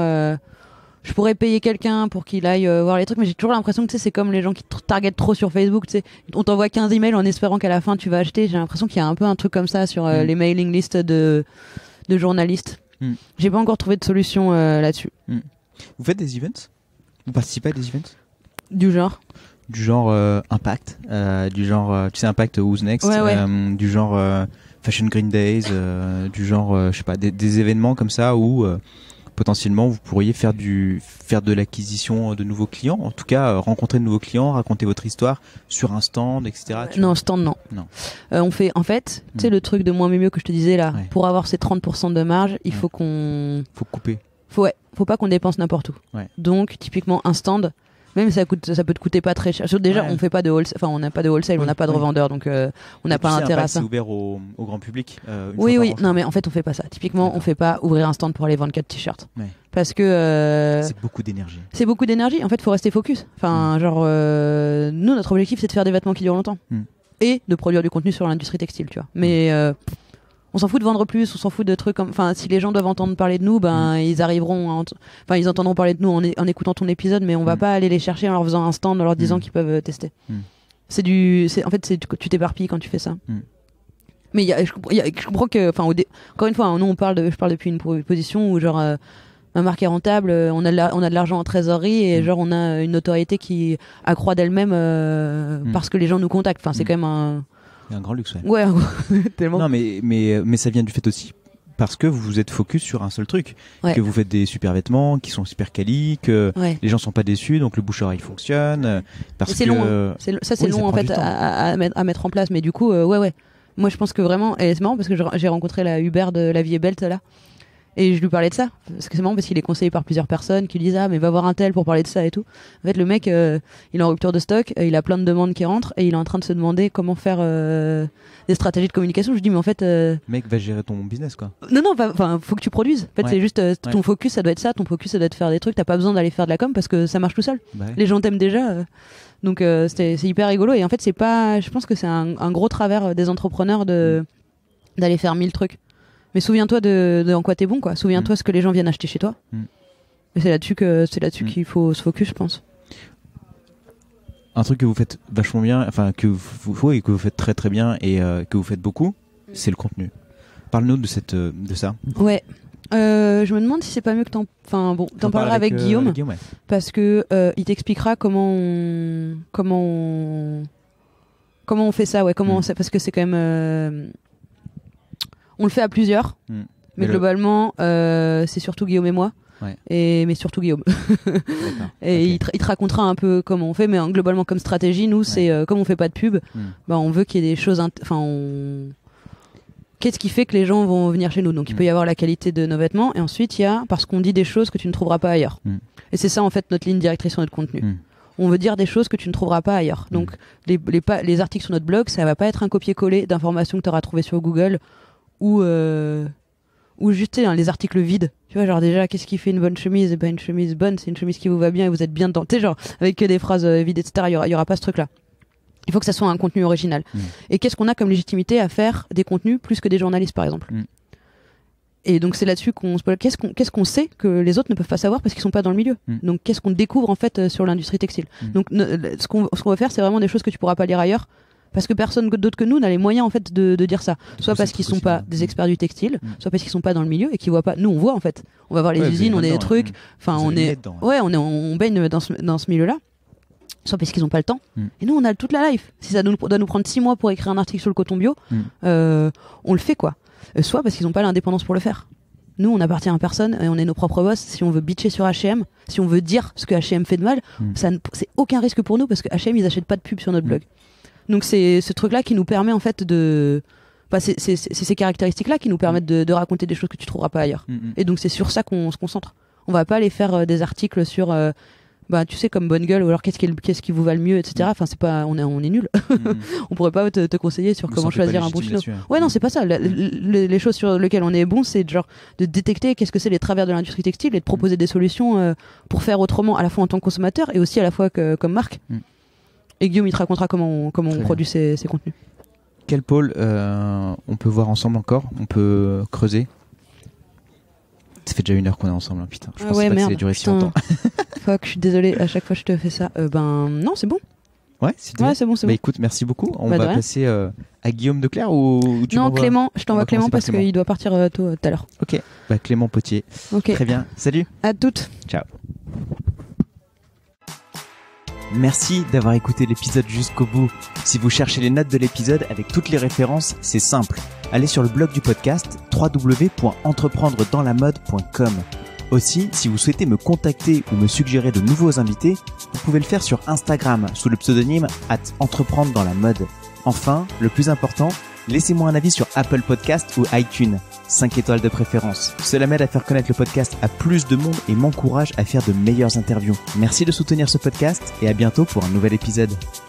Je pourrais payer quelqu'un pour qu'il aille voir les trucs, mais j'ai toujours l'impression que c'est comme les gens qui targetent trop sur Facebook. Tu sais, on t'envoie 15 emails en espérant qu'à la fin tu vas acheter. J'ai l'impression qu'il y a un peu un truc comme ça sur les mailing lists de journalistes. J'ai pas encore trouvé de solution là-dessus. Vous faites des events? Vous participez à des events? Du genre Impact, du genre tu sais Impact Who's Next, du genre Fashion Green Days, du genre je sais pas des événements comme ça où potentiellement vous pourriez faire de l'acquisition de nouveaux clients, en tout cas rencontrer de nouveaux clients, raconter votre histoire sur un stand, etc. Non, stand non. On fait en fait, tu sais le truc de moins mais mieux que je te disais là, pour avoir ces 30% de marge, il faut faut couper. Faut pas qu'on dépense n'importe où. Donc typiquement un stand, même ça peut te coûter pas très cher. Déjà on fait pas de wholesale, enfin on n'a pas de wholesale, on n'a pas de revendeur, donc on n'a pas intérêt à ça. C'est ouvert au grand public. Oui, non mais en fait on fait pas ça. Typiquement on fait pas ouvrir un stand pour aller vendre 4 t-shirts. Parce que c'est beaucoup d'énergie. C'est beaucoup d'énergie. En fait, faut rester focus. Enfin, nous notre objectif c'est de faire des vêtements qui durent longtemps et de produire du contenu sur l'industrie textile, tu vois. Mais on s'en fout de vendre plus, on s'en fout de trucs comme. Enfin, si les gens doivent entendre parler de nous, ils arriveront. Ils entendront parler de nous en écoutant ton épisode, mais on va pas aller les chercher en leur faisant un stand, en leur disant qu'ils peuvent tester. En fait, tu t'éparpilles quand tu fais ça. Mais je comprends que. Enfin, encore une fois, nous je parle depuis une position où genre. Ma marque est rentable, on a de l'argent en trésorerie et genre on a une notoriété qui accroît d'elle-même parce que les gens nous contactent. Enfin, c'est quand même un grand luxe. Ouais, tellement. Non, mais ça vient du fait aussi parce que vous êtes focus sur un seul truc, que vous faites des super vêtements qui sont super quali, que les gens sont pas déçus, donc le bouche-oreille fonctionne. Parce c'est que long. C'est long en fait à mettre en place, mais du coup, Moi, je pense que vraiment, et c'est marrant parce que j'ai rencontré la Hubert de La Vie est Belle là. Et je lui parlais de ça, parce que c'est marrant parce qu'il est conseillé par plusieurs personnes qui lui disent mais va voir un tel pour parler de ça et tout. En fait le mec il est en rupture de stock, il a plein de demandes qui rentrent et il est en train de se demander comment faire des stratégies de communication. Je dis mais en fait mec va gérer ton business quoi. Non enfin faut que tu produises. En fait c'est juste ton focus ça doit être ça, ton focus ça doit être faire des trucs, t'as pas besoin d'aller faire de la com parce que ça marche tout seul. Les gens t'aiment déjà. Donc c'est hyper rigolo et en fait c'est pas, je pense que c'est un gros travers des entrepreneurs d'aller faire 1000 trucs. Mais souviens-toi de en quoi t'es bon, quoi. Souviens-toi ce que les gens viennent acheter chez toi. Et c'est là-dessus qu'il faut se focus, je pense. Un truc que vous faites vachement bien, enfin que vous faites très très bien et que vous faites beaucoup, c'est le contenu. Parle-nous de ça. Ouais. Je me demande si c'est pas mieux que t'en parleras avec Guillaume, parce que il t'expliquera comment on Comment on fait ça, ouais, comment on sait, parce que c'est quand même on le fait à plusieurs, mais globalement c'est surtout Guillaume et moi. Ouais. Mais surtout Guillaume. Et okay. il te racontera un peu comment on fait, mais globalement comme stratégie, nous c'est comme on fait pas de pub, on veut qu'il y ait des choses, qu'est-ce qui fait que les gens vont venir chez nous. Donc il peut y avoir la qualité de nos vêtements, et ensuite il y a parce qu'on dit des choses que tu ne trouveras pas ailleurs. Et c'est ça en fait notre ligne directrice sur notre contenu. On veut dire des choses que tu ne trouveras pas ailleurs. Donc les articles sur notre blog, ça va pas être un copier-coller d'informations que tu auras trouvées sur Google ou juste les articles vides. Tu vois, genre déjà, qu'est-ce qui fait une bonne chemise? Et ben une chemise bonne, c'est une chemise qui vous va bien et vous êtes bien dedans. Tu sais, genre avec que des phrases vides, etc. Il y aura pas ce truc-là. Il faut que ça soit un contenu original. Et qu'est-ce qu'on a comme légitimité à faire des contenus plus que des journalistes, par exemple? Et donc c'est là-dessus qu'on se pose. Qu'est-ce qu'on sait que les autres ne peuvent pas savoir parce qu'ils sont pas dans le milieu. Donc qu'est-ce qu'on découvre en fait sur l'industrie textile. Donc ce qu'on va faire, c'est vraiment des choses que tu pourras pas lire ailleurs. Parce que personne d'autre que nous n'a les moyens en fait de dire ça. Soit parce qu'ils sont pas des experts du textile, soit parce qu'ils sont pas dans le milieu et qu'ils voient pas. Nous on voit en fait. On va voir les usines, on a des trucs. Enfin on baigne dans ce milieu-là. Soit parce qu'ils ont pas le temps. Et nous on a toute la life. Si ça doit nous prendre 6 mois pour écrire un article sur le coton bio, on le fait quoi. Soit parce qu'ils ont pas l'indépendance pour le faire. Nous on appartient à personne et on est nos propres boss. Si on veut bitcher sur H&M, si on veut dire ce que H&M fait de mal, c'est aucun risque pour nous parce que H&M ils achètent pas de pub sur notre blog. Donc c'est ce truc-là qui nous permet en fait c'est ces caractéristiques-là qui nous permettent de raconter des choses que tu trouveras pas ailleurs. Et donc c'est sur ça qu'on se concentre. On va pas aller faire des articles sur tu sais comme Bonne Gueule ou alors qu'est-ce qui vous va le mieux, etc. Enfin c'est pas on est nul. On pourrait pas te conseiller sur comment choisir un bon chino. Ouais non c'est pas ça. Les choses sur lesquelles on est bon c'est genre de détecter qu'est-ce que c'est les travers de l'industrie textile et de proposer des solutions pour faire autrement à la fois en tant que consommateur et aussi à la fois comme marque. Et Guillaume, il te racontera comment on produit ces contenus. Quel pôle on peut voir ensemble encore? On peut creuser? Ça fait déjà 1 heure qu'on est ensemble, hein, putain. Je pensais pas que ça allait durer si longtemps. Fuck, je suis désolée, à chaque fois je te fais ça. Non, c'est bon. Ouais, c'est bon. Écoute, merci beaucoup. On va passer à Guillaume Declercq ou tu Non, Clément, je t'envoie Clément parce qu'il doit partir tôt tout à l'heure. Ok, Clément Potier. Okay. Très bien, salut. À toutes. Ciao. Merci d'avoir écouté l'épisode jusqu'au bout. Si vous cherchez les notes de l'épisode avec toutes les références, c'est simple. Allez sur le blog du podcast www.entreprendredanslamode.com. Aussi, si vous souhaitez me contacter ou me suggérer de nouveaux invités, vous pouvez le faire sur Instagram sous le pseudonyme @entreprendre-dans-la-mode. Enfin, le plus important, laissez-moi un avis sur Apple Podcast ou iTunes. 5 étoiles de préférence. Cela m'aide à faire connaître le podcast à plus de monde et m'encourage à faire de meilleures interviews. Merci de soutenir ce podcast et à bientôt pour un nouvel épisode.